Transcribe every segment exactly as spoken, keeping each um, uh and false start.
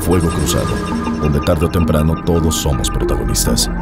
Fuego Cruzado, donde tarde o temprano todos somos protagonistas.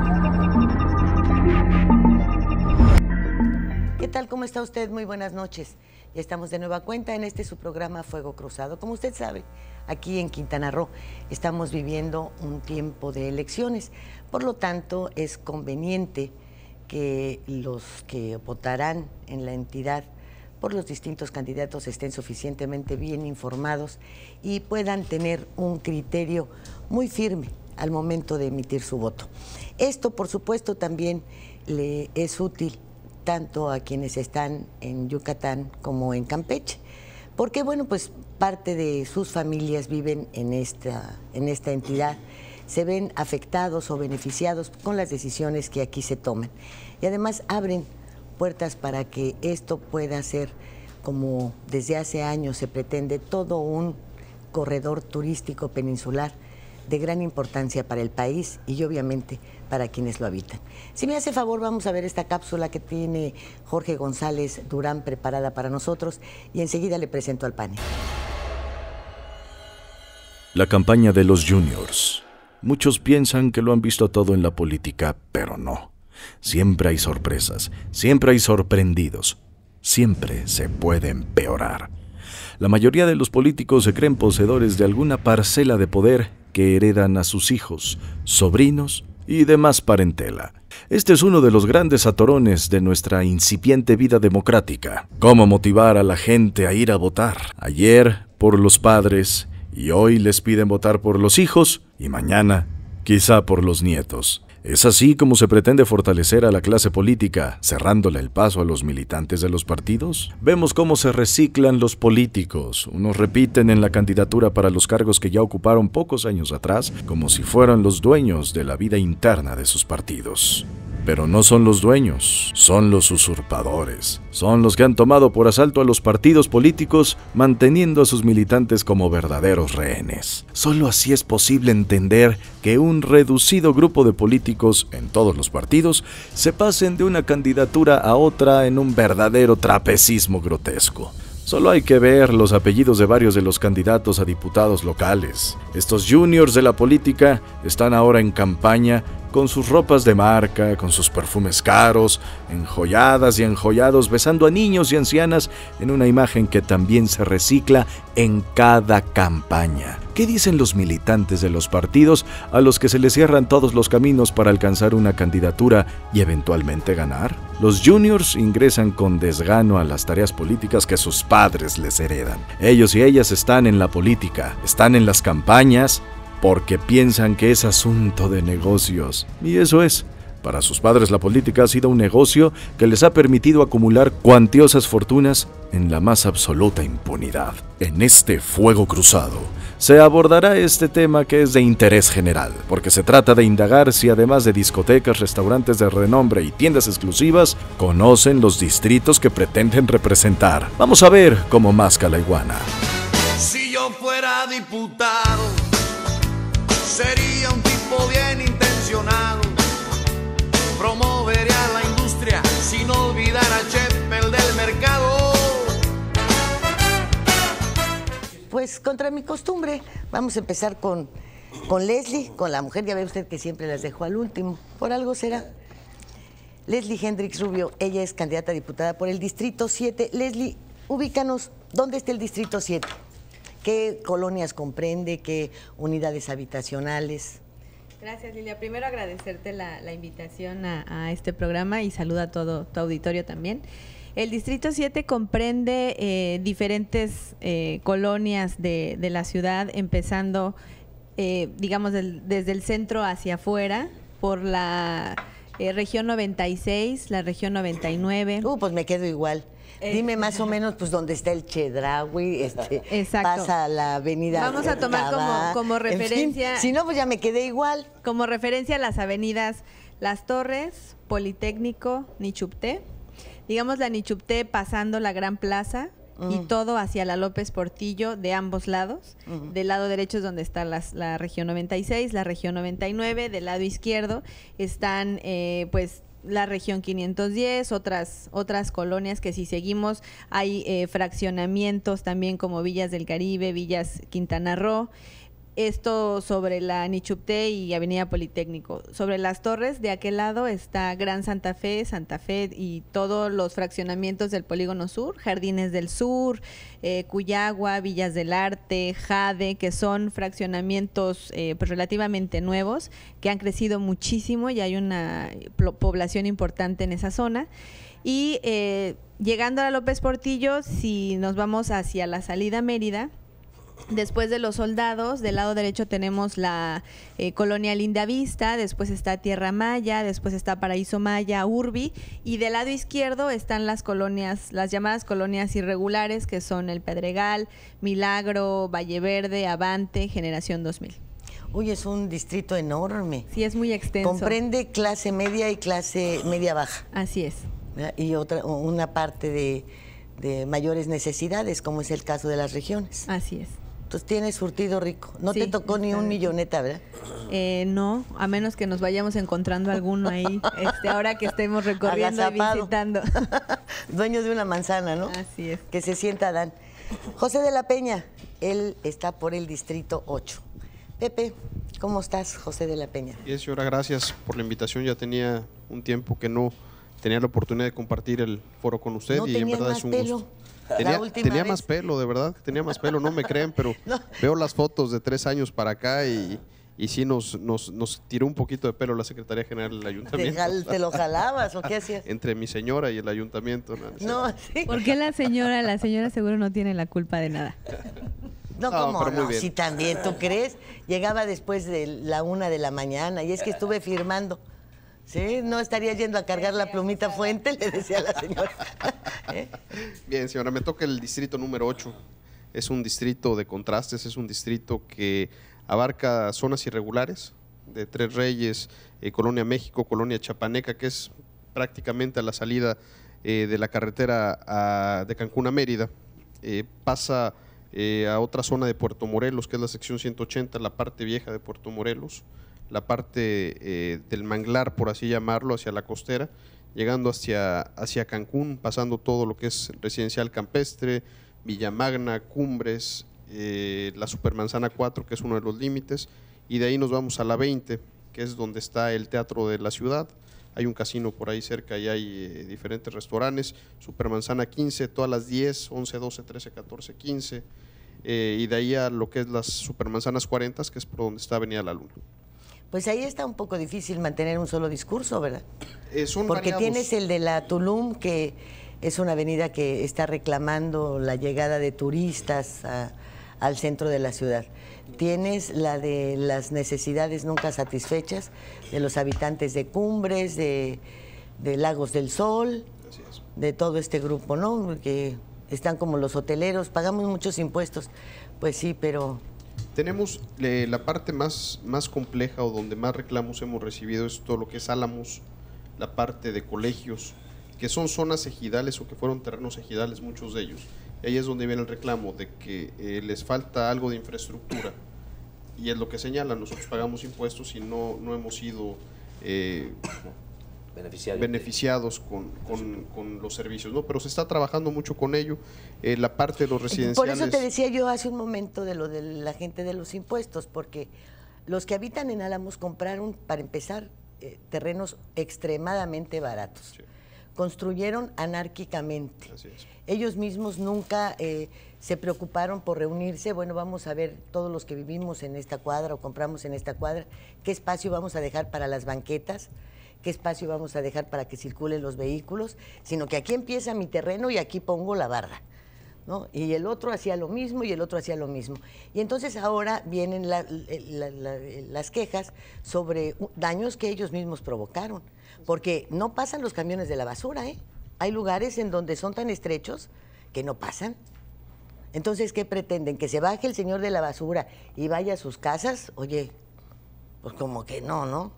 ¿Qué tal? ¿Cómo está usted? Muy buenas noches. Ya estamos de nueva cuenta en este su programa Fuego Cruzado. Como usted sabe, aquí en Quintana Roo estamos viviendo un tiempo de elecciones. Por lo tanto, es conveniente que los que votarán en la entidad por los distintos candidatos estén suficientemente bien informados y puedan tener un criterio muy firme al momento de emitir su voto. Esto, por supuesto, también le es útil tanto a quienes están en Yucatán como en Campeche, porque bueno, pues parte de sus familias viven en esta, en esta entidad, se ven afectados o beneficiados con las decisiones que aquí se toman. Y además abren puertas para que esto pueda ser, como desde hace años se pretende, todo un corredor turístico peninsular de gran importancia para el país y obviamente para quienes lo habitan. Si me hace favor, vamos a ver esta cápsula que tiene Jorge González Durán preparada para nosotros y enseguida le presento al panel. La campaña de los juniors. Muchos piensan que lo han visto todo en la política, pero no. Siempre hay sorpresas, siempre hay sorprendidos, siempre se puede empeorar. La mayoría de los políticos se creen poseedores de alguna parcela de poder que heredan a sus hijos, sobrinos y demás parentela. Este es uno de los grandes atorones de nuestra incipiente vida democrática. ¿Cómo motivar a la gente a ir a votar? Ayer por los padres, y hoy les piden votar por los hijos, y mañana quizá por los nietos. ¿Es así como se pretende fortalecer a la clase política, cerrándole el paso a los militantes de los partidos? Vemos cómo se reciclan los políticos. Unos repiten en la candidatura para los cargos que ya ocuparon pocos años atrás, como si fueran los dueños de la vida interna de sus partidos. Pero no son los dueños, son los usurpadores. Son los que han tomado por asalto a los partidos políticos, manteniendo a sus militantes como verdaderos rehenes. Solo así es posible entender que un reducido grupo de políticos en todos los partidos se pasen de una candidatura a otra en un verdadero trapecismo grotesco. Solo hay que ver los apellidos de varios de los candidatos a diputados locales. Estos juniors de la política están ahora en campaña con sus ropas de marca, con sus perfumes caros, enjolladas y enjollados, besando a niños y ancianas en una imagen que también se recicla en cada campaña. ¿Qué dicen los militantes de los partidos a los que se les cierran todos los caminos para alcanzar una candidatura y eventualmente ganar? Los juniors ingresan con desgano a las tareas políticas que sus padres les heredan. Ellos y ellas están en la política, están en las campañas, porque piensan que es asunto de negocios. Y eso es. Para sus padres la política ha sido un negocio que les ha permitido acumular cuantiosas fortunas en la más absoluta impunidad. En este Fuego Cruzado se abordará este tema que es de interés general, porque se trata de indagar si además de discotecas, restaurantes de renombre y tiendas exclusivas, conocen los distritos que pretenden representar. Vamos a ver cómo masca la iguana. Si yo fuera diputado, sería un tipo bien intencionado. Promovería la industria sin olvidar a Cheppel del mercado. Pues contra mi costumbre, vamos a empezar con, con Leslie, con la mujer. Ya ve usted que siempre las dejo al último. Por algo será. Leslie Hendrix Rubio, ella es candidata a diputada por el Distrito siete. Leslie, ubícanos, ¿dónde está el Distrito siete? ¿Qué colonias comprende? ¿Qué unidades habitacionales? Gracias, Lilia. Primero agradecerte la, la invitación a, a este programa y saluda a todo tu auditorio también. El Distrito siete comprende eh, diferentes eh, colonias de, de la ciudad, empezando, eh, digamos, del, desde el centro hacia afuera, por la eh, región noventa y seis, la región noventa y nueve. Uh, pues me quedo igual. Dime más o menos pues dónde está el Chedraui, este, Exacto. pasa la avenida. Vamos a tomar como, como referencia. En fin, si no, pues ya me quedé igual. Como referencia las avenidas Las Torres, Politécnico, Nichupté. Digamos la Nichupté pasando la Gran Plaza, uh-huh, y todo hacia la López Portillo de ambos lados. Uh-huh. Del lado derecho es donde está las, la región noventa y seis, la región noventa y nueve. Del lado izquierdo están eh, pues la región quinientos diez, otras otras colonias que si seguimos hay eh, fraccionamientos también como Villas del Caribe, Villas Quintana Roo. Esto sobre la Nichupté y Avenida Politécnico. Sobre las torres, de aquel lado está Gran Santa Fe, Santa Fe y todos los fraccionamientos del Polígono Sur, Jardines del Sur, eh, Cuyagua, Villas del Arte, Jade, que son fraccionamientos eh, pues relativamente nuevos, que han crecido muchísimo y hay una población importante en esa zona. Y eh, llegando a López Portillo, si nos vamos hacia la salida Mérida, después de los Soldados, del lado derecho tenemos la eh, colonia Lindavista, después está Tierra Maya, después está Paraíso Maya, Urbi, y del lado izquierdo están las colonias, las llamadas colonias irregulares, que son El Pedregal, Milagro, Valle Verde, Avante, Generación dos mil. Uy, es un distrito enorme. Sí, es muy extenso. Comprende clase media y clase media baja. Así es. Y otra, una parte de, de mayores necesidades, como es el caso de las regiones. Así es. Entonces tienes surtido rico. No Sí, te tocó ni un milloneta, ¿verdad? Eh, no, a menos que nos vayamos encontrando alguno ahí, este, ahora que estemos recorriendo y Agazapado. visitando. Dueño de una manzana, ¿no? Así es. Que se sienta Dan. José de la Peña, él está por el distrito ocho. Pepe, ¿cómo estás, José de la Peña? Bien, señora, gracias por la invitación. Ya tenía un tiempo que no tenía la oportunidad de compartir el foro con usted No y en tenías verdad más es un pelo. gusto. La Tenía, última tenía vez. más pelo, de verdad, que tenía más pelo, no me creen, pero No. veo las fotos de tres años para acá y, y sí nos, nos, nos tiró un poquito de pelo la Secretaría General del ¿Te, Ayuntamiento. jal- te lo jalabas o qué hacías? Entre mi señora y el ayuntamiento. No, No, sí. ¿Por qué la señora? La señora seguro no tiene la culpa de nada. No, No, ¿cómo pero muy no? bien. Sí, también, ¿tú crees? Llegaba después de la una de la mañana y es que estuve firmando. ¿Sí? No estaría yendo a cargar la plumita fuente, le decía a la señora. ¿Eh? Bien, señora, me toca el distrito número ocho. Es un distrito de contrastes, es un distrito que abarca zonas irregulares de Tres Reyes, eh, Colonia México, Colonia Chapaneca, que es prácticamente a la salida eh, de la carretera a- de Cancún a Mérida. Eh, pasa eh, a otra zona de Puerto Morelos, que es la sección ciento ochenta, la parte vieja de Puerto Morelos, la parte eh, del manglar, por así llamarlo, hacia la costera, llegando hacia, hacia Cancún, pasando todo lo que es residencial campestre, Villa Magna, Cumbres, eh, la Supermanzana cuatro, que es uno de los límites, y de ahí nos vamos a la veinte, que es donde está el Teatro de la Ciudad. Hay un casino por ahí cerca y hay eh, diferentes restaurantes. Supermanzana quince, todas las diez, once, doce, trece, catorce, quince, eh, y de ahí a lo que es las Supermanzanas cuarenta, que es por donde está Avenida La Luna. Pues ahí está un poco difícil mantener un solo discurso, ¿verdad? Eh, son Porque variados. tienes el de la Tulum, que es una avenida que está reclamando la llegada de turistas a- al centro de la ciudad. Tienes la de las necesidades nunca satisfechas de los habitantes de Cumbres, de, de Lagos del Sol, Así es. de todo este grupo, ¿no? Que están como los hoteleros, pagamos muchos impuestos. Pues sí, pero Tenemos eh, la parte más, más compleja o donde más reclamos hemos recibido es todo lo que es Álamos, la parte de colegios, que son zonas ejidales o que fueron terrenos ejidales, muchos de ellos. Y ahí es donde viene el reclamo de que eh, les falta algo de infraestructura. Y es lo que señalan, nosotros pagamos impuestos y no, no hemos sido eh, Beneficiario. beneficiados con, con, con los servicios, ¿no? Pero se está trabajando mucho con ello. Eh, la parte de los por residenciales… eso te decía yo hace un momento de lo de la gente de los impuestos, porque los que habitan en Álamos compraron, para empezar, eh, terrenos extremadamente baratos. Sí. Construyeron anárquicamente. Así es. Ellos mismos nunca eh, se preocuparon por reunirse. Bueno, vamos a ver todos los que vivimos en esta cuadra o compramos en esta cuadra, qué espacio vamos a dejar para las banquetas, qué espacio vamos a dejar para que circulen los vehículos, sino que aquí empieza mi terreno y aquí pongo la barra, ¿no? Y el otro hacía lo mismo y el otro hacía lo mismo. Y entonces ahora vienen la- la- la- las quejas sobre daños que ellos mismos provocaron, porque no pasan los camiones de la basura, ¿eh? Hay lugares en donde son tan estrechos que no pasan. Entonces, ¿qué pretenden? ¿Que se baje el señor de la basura y vaya a sus casas? Oye, pues como que no, ¿no?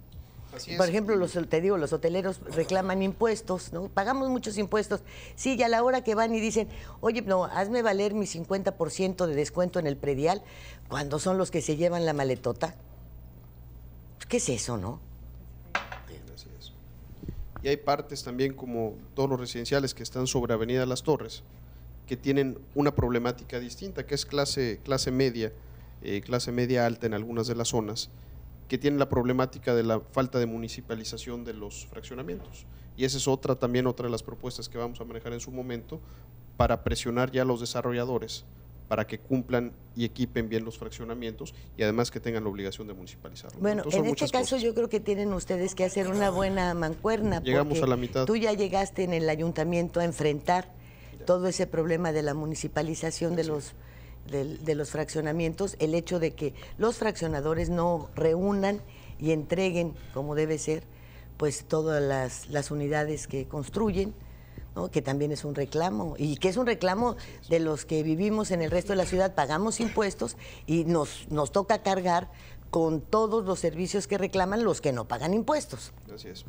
Así es. Por ejemplo, los, te digo, los hoteleros reclaman impuestos, ¿no? Pagamos muchos impuestos. Sí, y a la hora que van y dicen, oye, no, hazme valer mi cincuenta por ciento de descuento en el predial, cuando son los que se llevan la maletota. Pues, ¿qué es eso, no? Así es. Y hay partes también como todos los residenciales que están sobre Avenida Las Torres, que tienen una problemática distinta, que es clase, clase media, eh, clase media alta en algunas de las zonas, que tienen la problemática de la falta de municipalización de los fraccionamientos. Y esa es otra, también otra de las propuestas que vamos a manejar en su momento para presionar ya a los desarrolladores para que cumplan y equipen bien los fraccionamientos y además que tengan la obligación de municipalizarlos. Bueno, Entonces, en son este muchas caso cosas. yo creo que tienen ustedes que hacer una buena mancuerna. Llegamos porque a la mitad. Tú ya llegaste en el ayuntamiento a enfrentar todo ese problema de la municipalización de Sí. los de, de los fraccionamientos, el hecho de que los fraccionadores no reúnan y entreguen, como debe ser, pues todas las, las unidades que construyen, ¿no? Que también es un reclamo, y que es un reclamo de los que vivimos en el resto de la ciudad, pagamos impuestos y nos, nos toca cargar con todos los servicios que reclaman los que no pagan impuestos. Así es.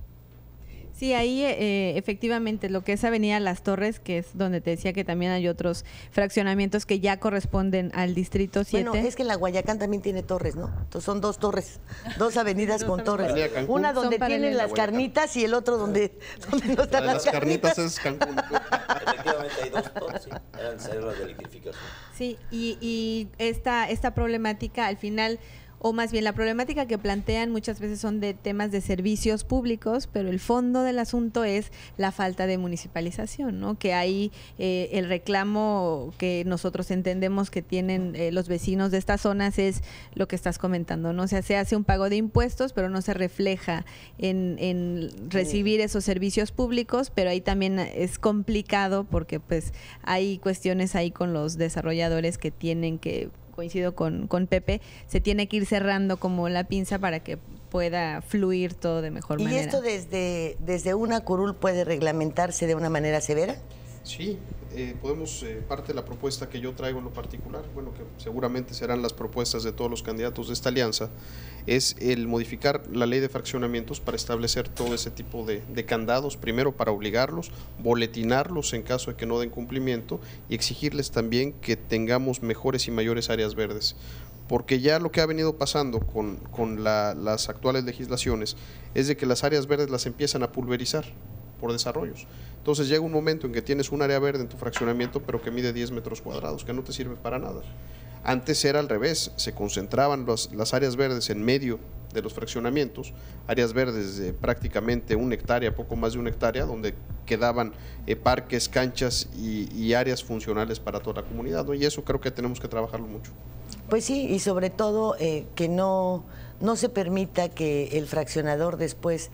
Sí, ahí eh, efectivamente lo que es Avenida Las Torres, que es donde te decía que también hay otros fraccionamientos que ya corresponden al Distrito siete. Bueno, es que la Guayacán también tiene torres, ¿no? Entonces son dos torres, dos avenidas con torres. Avenida Cancún. Una donde Son tienen paralelas. las carnitas y el otro donde, donde no La están de las, las carnitas carnitas. es Cancún. Efectivamente hay dos torres, sí, eran necesarias de electrificación. Sí, y, y esta, esta problemática al final, o más bien la problemática que plantean muchas veces son de temas de servicios públicos, pero el fondo del asunto es la falta de municipalización, ¿no? Que hay eh, el reclamo que nosotros entendemos que tienen eh, los vecinos de estas zonas es lo que estás comentando, ¿no? O sea, se hace un pago de impuestos, pero no se refleja en, en recibir esos servicios públicos, pero ahí también es complicado porque pues hay cuestiones ahí con los desarrolladores que tienen que, coincido con, con Pepe, se tiene que ir cerrando como la pinza para que pueda fluir todo de mejor ¿Y manera. esto desde, desde una curul puede reglamentarse de una manera severa? Sí, eh, podemos, eh, parte de la propuesta que yo traigo en lo particular, bueno, que seguramente serán las propuestas de todos los candidatos de esta alianza, es el modificar la ley de fraccionamientos para establecer todo ese tipo de, de candados, primero para obligarlos, boletinarlos en caso de que no den cumplimiento y exigirles también que tengamos mejores y mayores áreas verdes. Porque ya lo que ha venido pasando con, con la, las actuales legislaciones es de que las áreas verdes las empiezan a pulverizar por desarrollos. Entonces llega un momento en que tienes un área verde en tu fraccionamiento pero que mide diez metros cuadrados, que no te sirve para nada. Antes era al revés, se concentraban los, las áreas verdes en medio de los fraccionamientos, áreas verdes de prácticamente una hectárea, poco más de una hectárea, donde quedaban eh, parques, canchas y, y áreas funcionales para toda la comunidad, ¿no? Y eso creo que tenemos que trabajarlo mucho. Pues sí, y sobre todo eh, que no, no se permita que el fraccionador después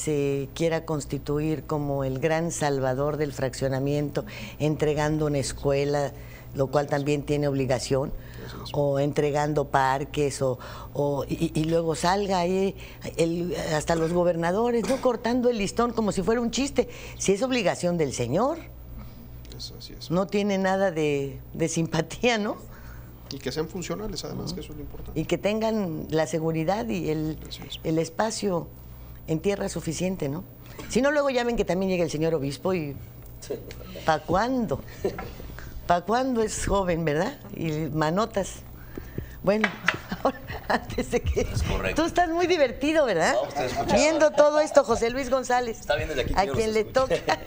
se quiera constituir como el gran salvador del fraccionamiento, entregando una escuela, lo cual también tiene obligación, o entregando parques, o, o y, y luego salga ahí el, hasta los gobernadores, ¿no? Cortando el listón como si fuera un chiste. Si es obligación del señor, Eso, así es. no tiene nada de, de simpatía, ¿no? Y que sean funcionales, además, que eso es lo importante. Y que tengan la seguridad y el, Así es. el espacio en tierra suficiente, ¿no? Si no, luego ya ven que también llega el señor obispo y ¿para cuándo? ¿Para cuándo es joven, verdad? Y manotas. Bueno, ahora, antes de que... Es correcto. Tú estás muy divertido, ¿verdad? No, usted escucha. Viendo todo esto, José Luis González. Está bien desde aquí, A yo quien los le escucho. toca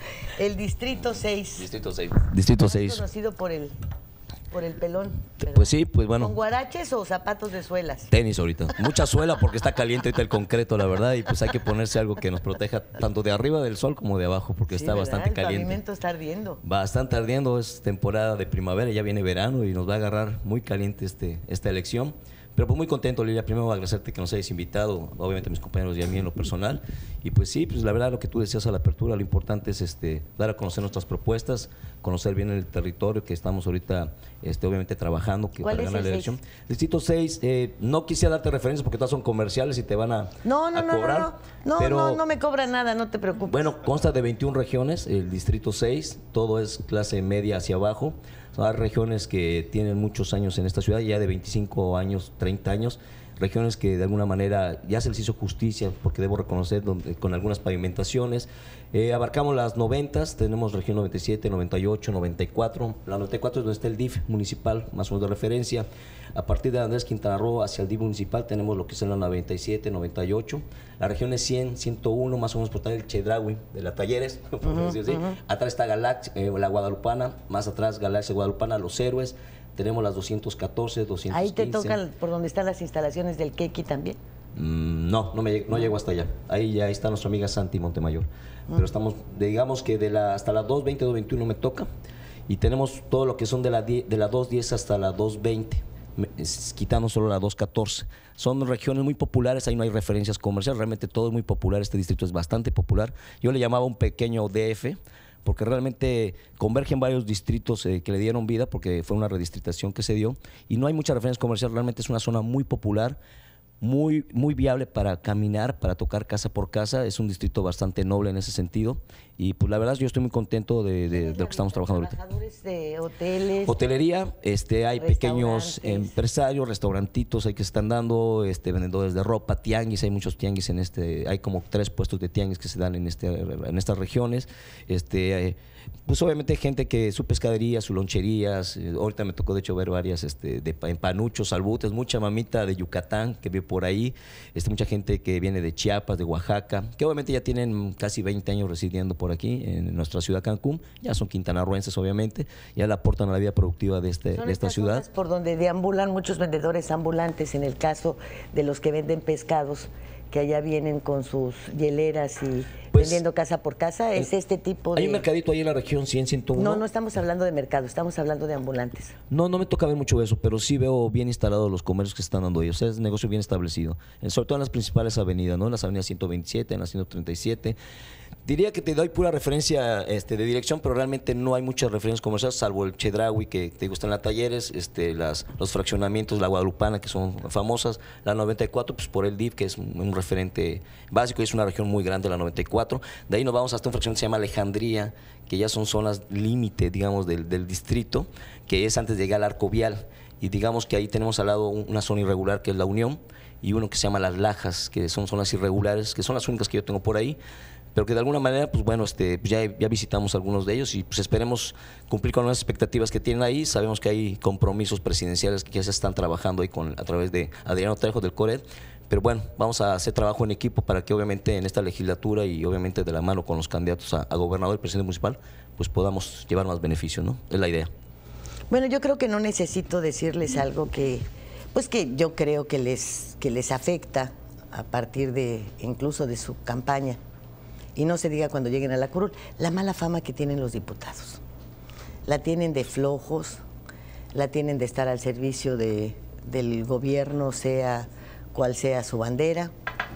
el Distrito seis. Distrito seis. Distrito seis. Conocido por el, por el pelón. ¿verdad? Pues sí, pues bueno. ¿Con guaraches o zapatos de suelas? Tenis ahorita. Mucha suela porque está caliente ahorita el concreto, la verdad, y pues hay que ponerse algo que nos proteja tanto de arriba del sol como de abajo porque Sí, está ¿verdad? bastante El caliente. pavimento está ardiendo. Bastante ardiendo, es temporada de primavera, ya viene verano y nos va a agarrar muy caliente este, esta elección. Pero pues muy contento, Lilia. Primero agradecerte que nos hayas invitado, obviamente a mis compañeros y a mí en lo personal. Y pues sí, pues la verdad lo que tú decías a la apertura, lo importante es este, dar a conocer nuestras propuestas, conocer bien el territorio que estamos ahorita este, obviamente trabajando que ¿Cuál para es ganar la el elección. seis? Distrito seis, eh, no quisiera darte referencias porque todas son comerciales y te van a, No, no, a no, cobrar. no, no, no, pero, no, no me cobra nada, no te preocupes. Bueno, consta de veintiuna regiones, el Distrito seis, todo es clase media hacia abajo. Son regiones que tienen muchos años en esta ciudad, ya de veinticinco años, treinta años, regiones que de alguna manera ya se les hizo justicia, porque debo reconocer, donde, con algunas pavimentaciones. Eh, abarcamos las noventas, tenemos región noventa y siete, noventa y ocho, noventa y cuatro. La noventa y cuatro es donde está el D I F municipal, más o menos de referencia. A partir de Andrés Quintana Roo hacia el D I F municipal tenemos lo que es en la noventa y siete, noventa y ocho. La región es cien, ciento uno, más o menos por el Chedraui de la Talleres, por decir así. Atrás está Galaxia, eh, la Guadalupana, más atrás Galaxia Guadalupana, Los Héroes. tenemos las doscientos catorce, doscientos quince. ¿Ahí te toca por donde están las instalaciones del Quequi también? Mm, no, no, me, no llego hasta allá. Ahí ya está nuestra amiga Santi Montemayor. Mm. Pero estamos, digamos que de la, hasta las dos veinte, dos veintiuno me toca. Y tenemos todo lo que son de la, de la dos diez hasta la dos veinte, quitando solo la dos catorce. Son regiones muy populares, ahí no hay referencias comerciales, realmente todo es muy popular, este distrito es bastante popular. Yo le llamaba un pequeño D F, porque realmente convergen varios distritos eh, que le dieron vida, porque fue una redistritación que se dio, y no hay muchas referencias comerciales, realmente es una zona muy popular, muy, muy viable para caminar, para tocar casa por casa. Es un distrito bastante noble en ese sentido. Y pues la verdad yo estoy muy contento de, de, de lo que estamos trabajando ahorita. ¿Trabajadores de hoteles? Hotelería, este, hay pequeños empresarios, restaurantitos ahí que se están dando, este, vendedores de ropa, tianguis, hay muchos tianguis en este, hay como tres puestos de tianguis que se dan en, este, en estas regiones. Este, eh, pues obviamente gente que su pescadería, sus loncherías, eh, ahorita me tocó de hecho ver varias este, de panuchos, salbutes, mucha mamita de Yucatán que ve por ahí, este, mucha gente que viene de Chiapas, de Oaxaca, que obviamente ya tienen casi veinte años residiendo por aquí en nuestra ciudad Cancún, ya son quintanarroenses obviamente, ya le aportan a la vida productiva de, este, de esta ciudad. Por donde deambulan muchos vendedores ambulantes, en el caso de los que venden pescados, que allá vienen con sus hieleras y pues, vendiendo casa por casa, ¿es este tipo de...? Hay un mercadito ahí en la región cien, ciento uno. No, no estamos hablando de mercado, estamos hablando de ambulantes. No, no me toca ver mucho eso, pero sí veo bien instalados los comercios que están dando ellos. O sea, es un negocio bien establecido, sobre todo en las principales avenidas, ¿no? En las avenidas ciento veintisiete, en la ciento treinta y siete. Diría que te doy pura referencia este, de dirección, pero realmente no hay muchas referencias comerciales, salvo el Chedraui, que te gusta en la Talleres, este, las, los fraccionamientos, la Guadalupana, que son famosas, la noventa y cuatro, pues por el D I F, que es un, un referente básico, y es una región muy grande, la noventa y cuatro. De ahí nos vamos hasta un fraccionamiento que se llama Alejandría, que ya son zonas límite, digamos, del, del distrito, que es antes de llegar al Arco Vial. Y digamos que ahí tenemos al lado una zona irregular, que es la Unión, y uno que se llama Las Lajas, que son zonas irregulares, que son las únicas que yo tengo por ahí, pero que de alguna manera, pues bueno, este, ya, ya visitamos algunos de ellos y pues esperemos cumplir con las expectativas que tienen ahí. Sabemos que hay compromisos presidenciales que ya se están trabajando ahí con, a través de Adriano Trejo del CORED, pero bueno, vamos a hacer trabajo en equipo para que obviamente en esta legislatura y obviamente de la mano con los candidatos a, a gobernador y presidente municipal, pues podamos llevar más beneficios, ¿no? Es la idea. Bueno, yo creo que no necesito decirles algo que, pues que yo creo que les, que les afecta a partir de, incluso de su campaña. Y no se diga cuando lleguen a la curul, la mala fama que tienen los diputados. La tienen de flojos, la tienen de estar al servicio de, del gobierno, sea cual sea su bandera,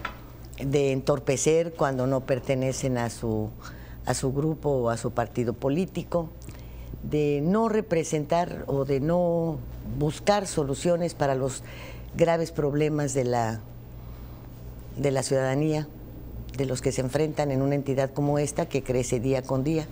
de entorpecer cuando no pertenecen a su, a su grupo o a su partido político, de no representar o de no buscar soluciones para los graves problemas de la, de la ciudadanía, de los que se enfrentan en una entidad como esta que crece día con día,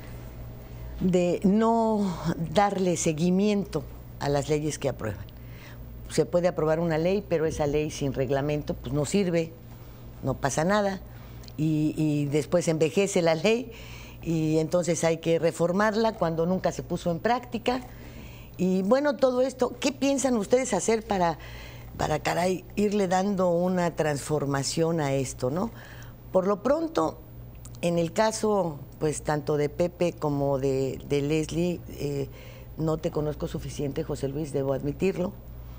de no darle seguimiento a las leyes que aprueban. Se puede aprobar una ley, pero esa ley sin reglamento pues no sirve, no pasa nada, y, y después envejece la ley y entonces hay que reformarla cuando nunca se puso en práctica. Y bueno, todo esto, ¿qué piensan ustedes hacer para, para caray, irle dando una transformación a esto, no? Por lo pronto, en el caso, pues tanto de Pepe como de, de Leslie, eh, no te conozco suficiente, José Luis, debo admitirlo,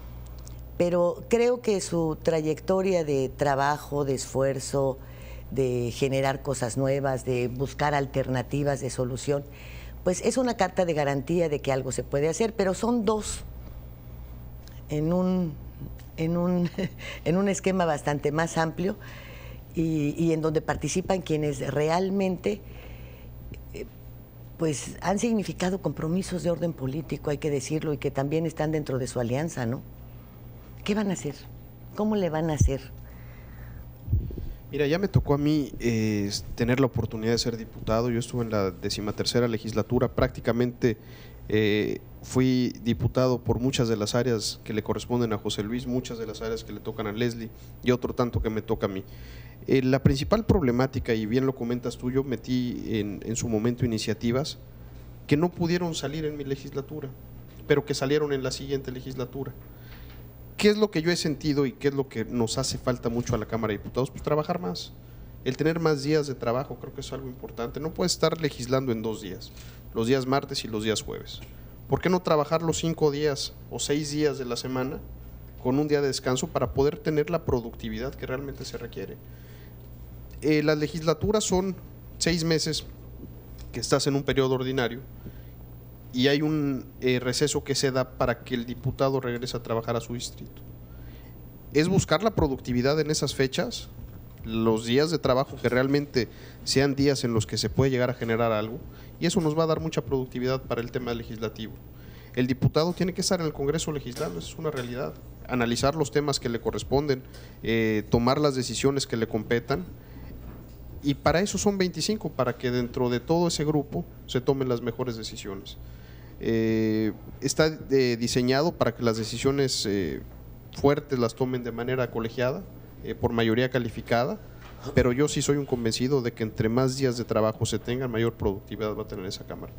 pero creo que su trayectoria de trabajo, de esfuerzo, de generar cosas nuevas, de buscar alternativas de solución, pues es una carta de garantía de que algo se puede hacer, pero son dos en un, en un, en un esquema bastante más amplio. Y, y en donde participan quienes realmente eh, pues han significado compromisos de orden político, hay que decirlo, y que también están dentro de su alianza, ¿no? ¿Qué van a hacer? ¿Cómo le van a hacer? Mira, ya me tocó a mí eh, tener la oportunidad de ser diputado. Yo estuve en la decimatercera legislatura, prácticamente eh, fui diputado por muchas de las áreas que le corresponden a José Luis, muchas de las áreas que le tocan a Leslie y otro tanto que me toca a mí. Eh, la principal problemática, y bien lo comentas tú, yo metí en, en su momento iniciativas que no pudieron salir en mi legislatura, pero que salieron en la siguiente legislatura. ¿Qué es lo que yo he sentido y qué es lo que nos hace falta mucho a la Cámara de Diputados? Pues trabajar más, el tener más días de trabajo, creo que es algo importante. No puedes estar legislando en dos días, los días martes y los días jueves, ¿Por qué no trabajar los cinco días o seis días de la semana con un día de descanso para poder tener la productividad que realmente se requiere? Eh, las legislaturas son seis meses que estás en un periodo ordinario y hay un eh, receso que se da para que el diputado regrese a trabajar a su distrito. Es buscar la productividad en esas fechas, los días de trabajo que realmente sean días en los que se puede llegar a generar algo, y eso nos va a dar mucha productividad para el tema legislativo. El diputado tiene que estar en el Congreso legislando, eso es una realidad, analizar los temas que le corresponden, eh, tomar las decisiones que le competan, y para eso son veinticinco, para que dentro de todo ese grupo se tomen las mejores decisiones. Eh, está eh, diseñado para que las decisiones eh, fuertes las tomen de manera colegiada, eh, por mayoría calificada, pero yo sí soy un convencido de que entre más días de trabajo se tengan, mayor productividad va a tener esa Cámara.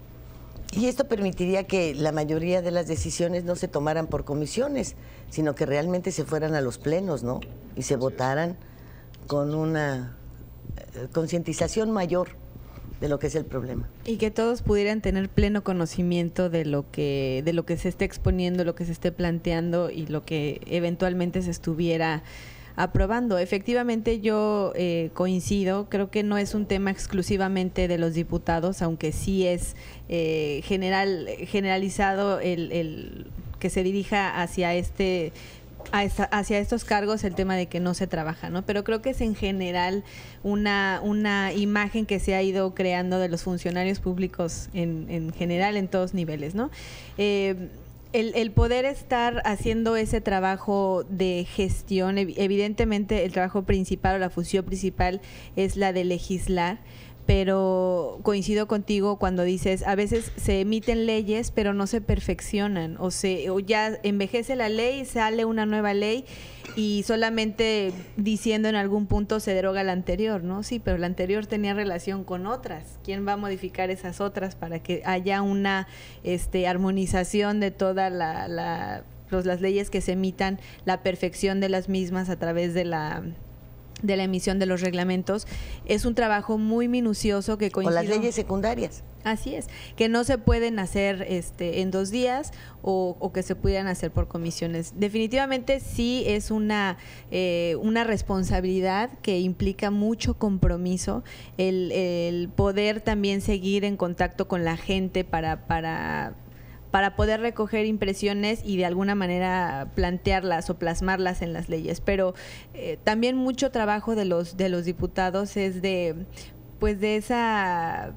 Y esto permitiría que la mayoría de las decisiones no se tomaran por comisiones, sino que realmente se fueran a los plenos, ¿no? Y se votaran con una eh, concientización mayor de lo que es el problema. Y que todos pudieran tener pleno conocimiento de lo que de lo que se esté exponiendo, lo que se esté planteando y lo que eventualmente se estuviera aprobando. Efectivamente, yo eh, coincido, creo que no es un tema exclusivamente de los diputados, aunque sí es eh, general generalizado el, el que se dirija hacia este hacia estos cargos el tema de que no se trabaja, ¿no? Pero creo que es en general una, una imagen que se ha ido creando de los funcionarios públicos en, en general, en todos niveles, ¿no? Eh, el, el poder estar haciendo ese trabajo de gestión, evidentemente el trabajo principal o la función principal es la de legislar, pero coincido contigo cuando dices, a veces se emiten leyes, pero no se perfeccionan, o, se, o ya envejece la ley, sale una nueva ley y solamente diciendo en algún punto se deroga la anterior, ¿no? Sí, pero la anterior tenía relación con otras. ¿Quién va a modificar esas otras para que haya una este, armonización de todas la, la, los, las leyes que se emitan, la perfección de las mismas a través de la... de la emisión de los reglamentos? Es un trabajo muy minucioso que coincide. O las leyes secundarias. Así es, que no se pueden hacer este en dos días o, o que se pudieran hacer por comisiones. Definitivamente sí es una, eh, una responsabilidad que implica mucho compromiso, el, el poder también seguir en contacto con la gente para... para para poder recoger impresiones y de alguna manera plantearlas o plasmarlas en las leyes. Pero eh, también mucho trabajo de los de los diputados es de pues de esa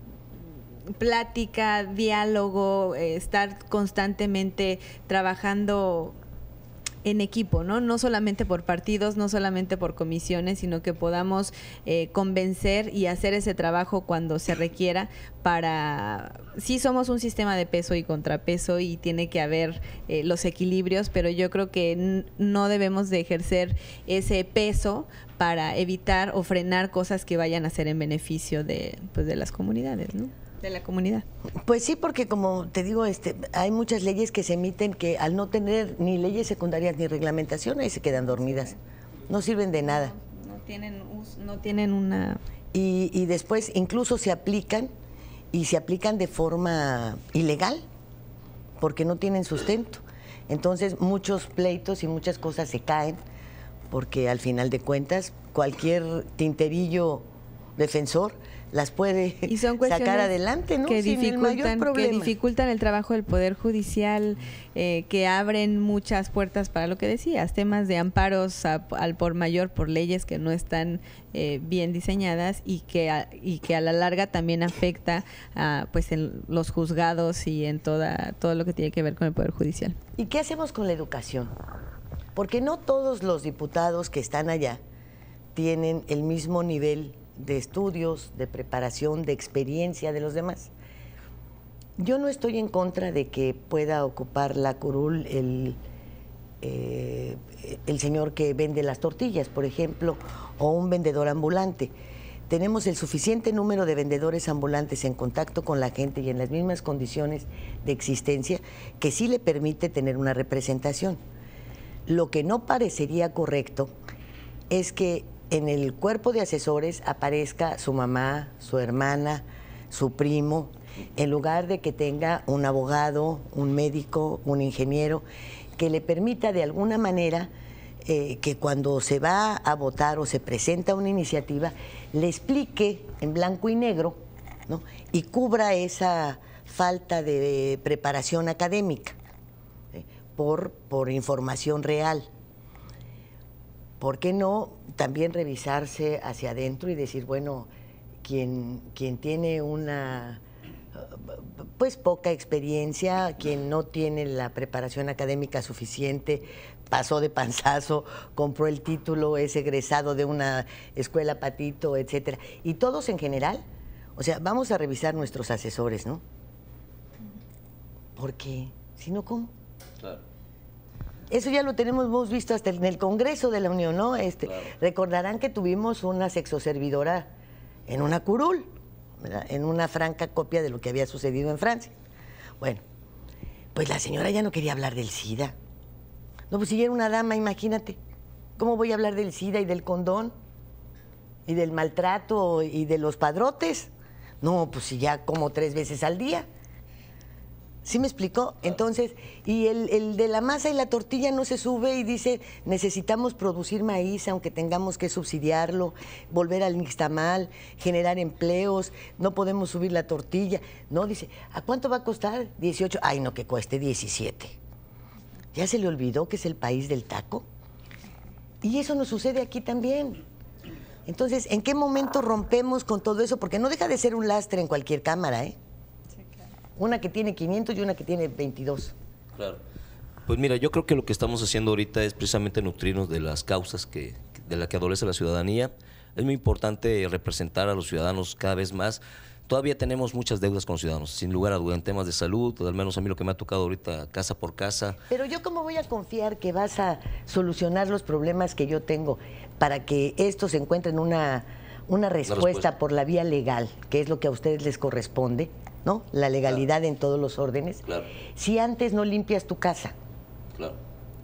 plática, diálogo, eh, estar constantemente trabajando en equipo, ¿no? No solamente por partidos, no solamente por comisiones, sino que podamos eh, convencer y hacer ese trabajo cuando se requiera para... Sí somos un sistema de peso y contrapeso y tiene que haber eh, los equilibrios, pero yo creo que n- no debemos de ejercer ese peso para evitar o frenar cosas que vayan a ser en beneficio de, pues, de las comunidades, ¿no? De la comunidad. Pues sí, porque como te digo, este, hay muchas leyes que se emiten que al no tener ni leyes secundarias ni reglamentaciones se quedan dormidas, no sirven de nada. No, no tienen, no tienen una... Y, y después incluso se aplican y se aplican de forma ilegal porque no tienen sustento. Entonces muchos pleitos y muchas cosas se caen porque al final de cuentas cualquier tinterillo defensor las puede y son sacar adelante, ¿no? Que Sin el mayor dificultan, que problema. dificultan el trabajo del Poder Judicial, eh, que abren muchas puertas para lo que decías, temas de amparos a, al por mayor por leyes que no están eh, bien diseñadas y que a, y que a la larga también afecta a, pues en los juzgados y en toda todo lo que tiene que ver con el Poder Judicial. ¿Y qué hacemos con la educación? Porque no todos los diputados que están allá tienen el mismo nivel de estudios, de preparación, de experiencia de los demás. Yo no estoy en contra de que pueda ocupar la curul el, eh, el señor que vende las tortillas, por ejemplo, o un vendedor ambulante. Tenemos el suficiente número de vendedores ambulantes en contacto con la gente y en las mismas condiciones de existencia que sí le permite tener una representación. Lo que no parecería correcto es que en el cuerpo de asesores aparezca su mamá, su hermana, su primo, en lugar de que tenga un abogado, un médico, un ingeniero, que le permita de alguna manera eh, que cuando se va a votar o se presenta una iniciativa, le explique en blanco y negro, ¿no? Y cubra esa falta de preparación académica ¿eh? por, por información real. ¿Por qué no también revisarse hacia adentro y decir, bueno, quien, quien tiene una pues poca experiencia, quien no tiene la preparación académica suficiente, pasó de panzazo, compró el título, es egresado de una escuela patito, etcétera? Y todos en general, o sea, vamos a revisar nuestros asesores, ¿no? Porque, si no, ¿cómo? Claro. Eso ya lo tenemos hemos visto hasta en el Congreso de la Unión, ¿no? Este, claro. Recordarán que tuvimos una sexoservidora en una curul, ¿verdad? En una franca copia de lo que había sucedido en Francia. Bueno, pues la señora ya no quería hablar del SIDA. No, pues si ya era una dama, imagínate. ¿Cómo voy a hablar del SIDA y del condón? Y del maltrato y de los padrotes. No, pues si ya como tres veces al día. ¿Sí me explicó? Entonces, y el, el de la masa y la tortilla no se sube y dice, necesitamos producir maíz, aunque tengamos que subsidiarlo, volver al nixtamal, generar empleos, no podemos subir la tortilla. No, dice, ¿a cuánto va a costar? dieciocho. Ay, no, que cueste diecisiete. ¿Ya se le olvidó que es el país del taco? Y eso nos sucede aquí también. Entonces, ¿en qué momento rompemos con todo eso? Porque no deja de ser un lastre en cualquier cámara, ¿eh? Una que tiene quinientos y una que tiene veintidós. Claro. Pues mira, yo creo que lo que estamos haciendo ahorita es precisamente nutrirnos de las causas que, de las que adolece la ciudadanía. Es muy importante representar a los ciudadanos cada vez más. Todavía tenemos muchas deudas con los ciudadanos, sin lugar a dudas, en temas de salud, al menos a mí lo que me ha tocado ahorita casa por casa. Pero yo cómo voy a confiar que vas a solucionar los problemas que yo tengo para que estos encuentren una, una respuesta, respuesta por la vía legal, que es lo que a ustedes les corresponde, ¿no? La legalidad claro. En todos los órdenes. Claro. Si antes no limpias tu casa. Claro.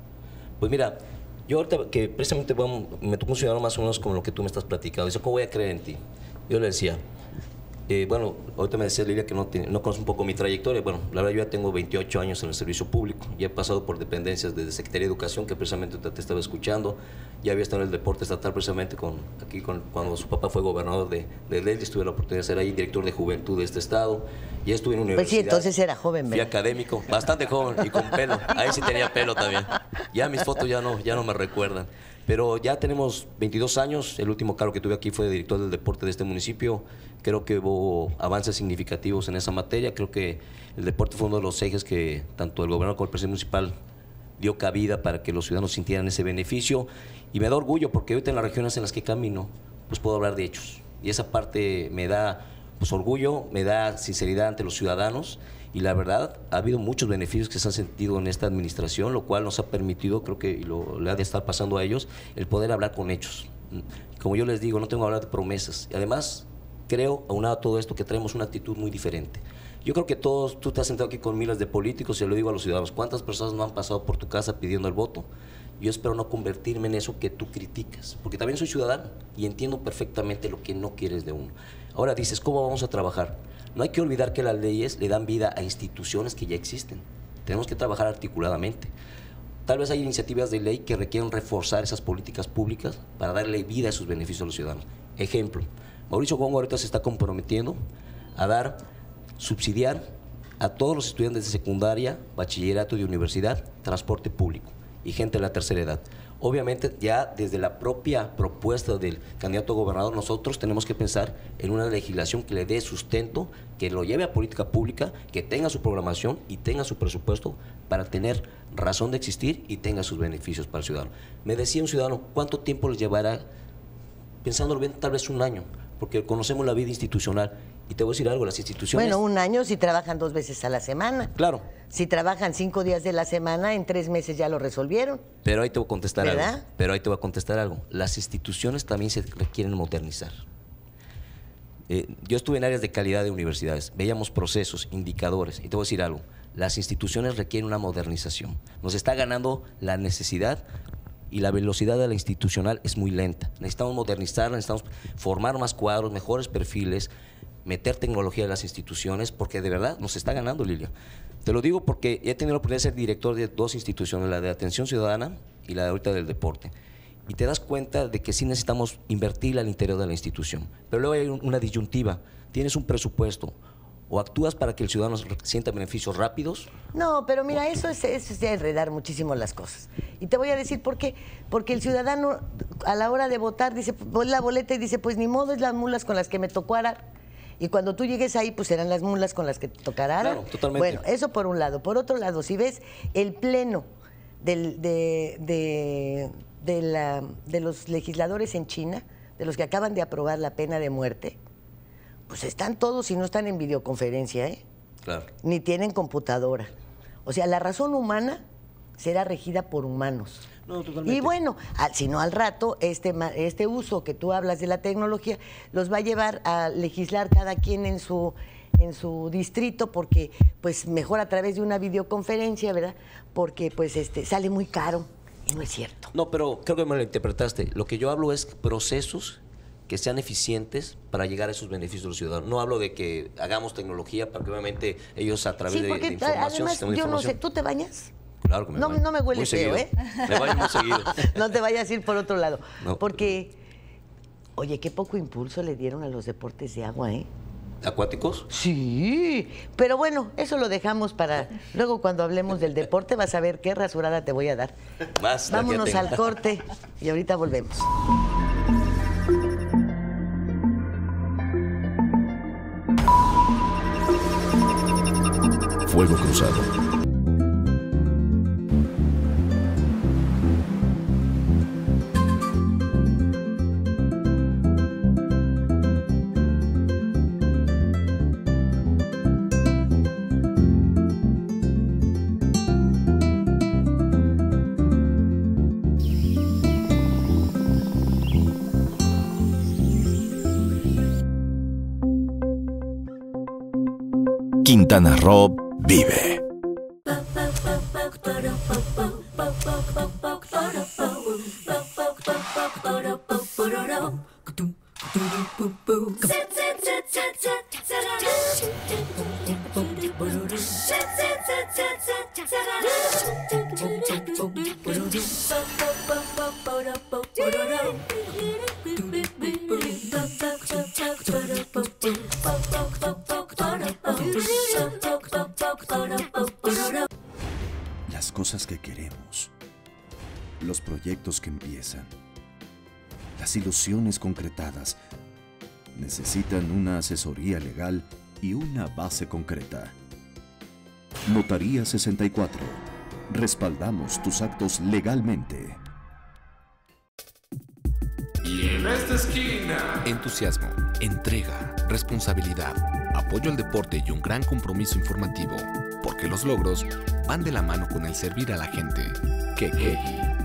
Pues mira, yo ahorita que precisamente vamos, me tocó un ciudadano más o menos como lo que tú me estás platicando. Dice, ¿cómo voy a creer en ti? Yo le decía, eh, bueno, ahorita me decía Lilia que no, tiene, no conoce un poco mi trayectoria. Bueno, la verdad yo ya tengo veintiocho años en el servicio público. Ya he pasado por dependencias de Secretaría de Educación, que precisamente te estaba escuchando. Ya había estado en el deporte estatal precisamente con, aquí con, cuando su papá fue gobernador de, de Leslie. Tuve la oportunidad de ser ahí director de juventud de este estado. Ya estuve en universidad. Pues sí, entonces era joven, ¿verdad? Fui académico, bastante joven y con pelo. Ahí sí tenía pelo también. Ya mis fotos ya no, ya no me recuerdan. Pero ya tenemos veintidós años. El último cargo que tuve aquí fue de director del deporte de este municipio. Creo que hubo avances significativos en esa materia. Creo que el deporte fue uno de los ejes que tanto el gobernador como el presidente municipal dio cabida para que los ciudadanos sintieran ese beneficio. Y me da orgullo porque ahorita en las regiones en las que camino, pues puedo hablar de hechos. Y esa parte me da pues orgullo, me da sinceridad ante los ciudadanos. Y la verdad, ha habido muchos beneficios que se han sentido en esta administración, lo cual nos ha permitido, creo que y lo, le ha de estar pasando a ellos, el poder hablar con hechos. Como yo les digo, no tengo que hablar de promesas. Y además, creo, aunado a todo esto, que traemos una actitud muy diferente. Yo creo que todos, tú te has sentado aquí con miles de políticos, y lo digo a los ciudadanos, ¿cuántas personas no han pasado por tu casa pidiendo el voto? Yo espero no convertirme en eso que tú criticas, porque también soy ciudadano y entiendo perfectamente lo que no quieres de uno. Ahora dices, ¿cómo vamos a trabajar? No hay que olvidar que las leyes le dan vida a instituciones que ya existen. Tenemos que trabajar articuladamente. Tal vez hay iniciativas de ley que requieren reforzar esas políticas públicas para darle vida a sus beneficios a los ciudadanos. Ejemplo, Mauricio Gongo ahorita se está comprometiendo a dar, subsidiar a todos los estudiantes de secundaria, bachillerato y universidad, transporte público y gente de la tercera edad. Obviamente, ya desde la propia propuesta del candidato a gobernador, nosotros tenemos que pensar en una legislación que le dé sustento, que lo lleve a política pública, que tenga su programación y tenga su presupuesto para tener razón de existir y tenga sus beneficios para el ciudadano. Me decía un ciudadano, ¿cuánto tiempo les llevará? Pensándolo bien, tal vez un año, porque conocemos la vida institucional. Y te voy a decir algo, las instituciones... Bueno, un año si trabajan dos veces a la semana. Claro. Si trabajan cinco días de la semana, en tres meses ya lo resolvieron. Pero ahí te voy a contestar ¿verdad? algo. Pero ahí te voy a contestar algo. Las instituciones también se requieren modernizar. Eh, yo estuve en áreas de calidad de universidades, veíamos procesos, indicadores, y te voy a decir algo, las instituciones requieren una modernización. Nos está ganando la necesidad y la velocidad de la institucional es muy lenta. Necesitamos modernizarla, necesitamos formar más cuadros, mejores perfiles, meter tecnología en las instituciones, porque de verdad nos está ganando, Lilia. Te lo digo porque he tenido la oportunidad de ser director de dos instituciones, la de atención ciudadana y la de ahorita del deporte. Y te das cuenta de que sí necesitamos invertir al interior de la institución. Pero luego hay una disyuntiva. Tienes un presupuesto. O actúas para que el ciudadano sienta beneficios rápidos. No, pero mira, eso es, eso es de enredar muchísimo las cosas. Y te voy a decir por qué. Porque el ciudadano, a la hora de votar, dice, pues la boleta y dice, pues ni modo, es las mulas con las que me tocó arar. Y cuando tú llegues ahí, pues serán las mulas con las que te tocará arar. Claro, totalmente. Bueno, eso por un lado. Por otro lado, si ves el pleno del, de, de, de, la, de los legisladores en China, de los que acaban de aprobar la pena de muerte, pues están todos y no están en videoconferencia, ¿eh? Claro. Ni tienen computadora. O sea, la razón humana será regida por humanos. No, totalmente. Y bueno, al, si no al rato, este, este uso que tú hablas de la tecnología los va a llevar a legislar cada quien en su, en su distrito, porque pues mejor a través de una videoconferencia, ¿verdad? Porque pues este sale muy caro y no es cierto. No, pero creo que me lo interpretaste. Lo que yo hablo es procesos que sean eficientes para llegar a esos beneficios de los ciudadanos. No hablo de que hagamos tecnología para que obviamente ellos a través Sí, de, porque de información, además, sistema de yo no información. sé, ¿tú te bañas? Claro que me No, baño. no me huele Muy feo, seguido. ¿eh? Me baño muy seguido. No te vayas a ir por otro lado. No. Porque, oye, qué poco impulso le dieron a los deportes de agua, ¿eh? ¿Acuáticos? Sí, pero bueno, eso lo dejamos para luego cuando hablemos del deporte, vas a ver qué rasurada te voy a dar. Más. Vámonos al corte y ahorita volvemos. Fuego Cruzado. Quintana Roo vive. Las cosas que queremos, los proyectos que empiezan, las ilusiones concretadas, necesitan una asesoría legal y una base concreta. Notaría sesenta y cuatro. Respaldamos tus actos legalmente. Y en esta esquina, entusiasmo, entrega, responsabilidad, apoyo al deporte y un gran compromiso informativo, porque los logros van de la mano con el servir a la gente. Queque.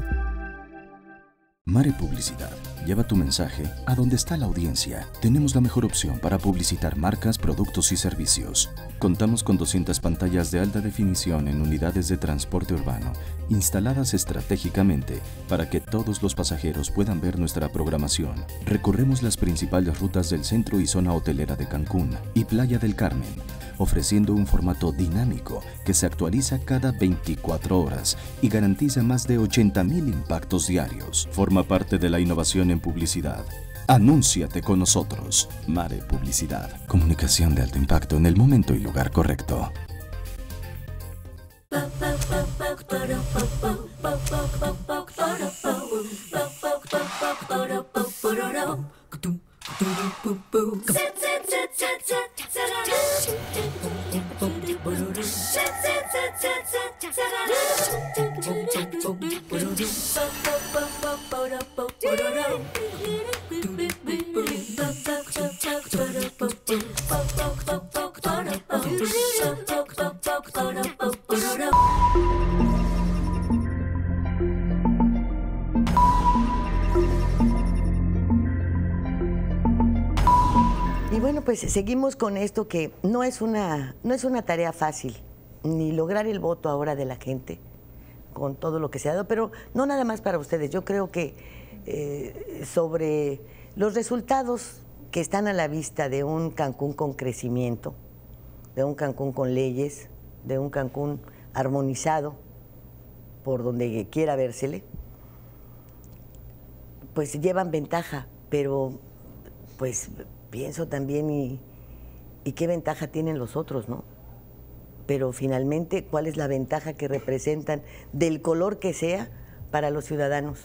Mare Publicidad. Lleva tu mensaje a donde está la audiencia. Tenemos la mejor opción para publicitar marcas, productos y servicios. Contamos con doscientas pantallas de alta definición en unidades de transporte urbano, instaladas estratégicamente para que todos los pasajeros puedan ver nuestra programación. Recorremos las principales rutas del centro y zona hotelera de Cancún y Playa del Carmen, ofreciendo un formato dinámico que se actualiza cada veinticuatro horas y garantiza más de ochenta mil impactos diarios. Forma parte de la innovación en publicidad. Anúnciate con nosotros. Mare Publicidad. Comunicación de alto impacto en el momento y lugar correcto. Y bueno, pues seguimos con esto que no es una, no es una tarea fácil, ni lograr el voto ahora de la gente con todo lo que se ha dado, pero no nada más para ustedes. Yo creo que eh, sobre los resultados que están a la vista de un Cancún con crecimiento, de un Cancún con leyes, de un Cancún armonizado por donde quiera vérsele, pues llevan ventaja, pero pues pienso también y, y qué ventaja tienen los otros, ¿no? Pero finalmente, ¿cuál es la ventaja que representan del color que sea para los ciudadanos?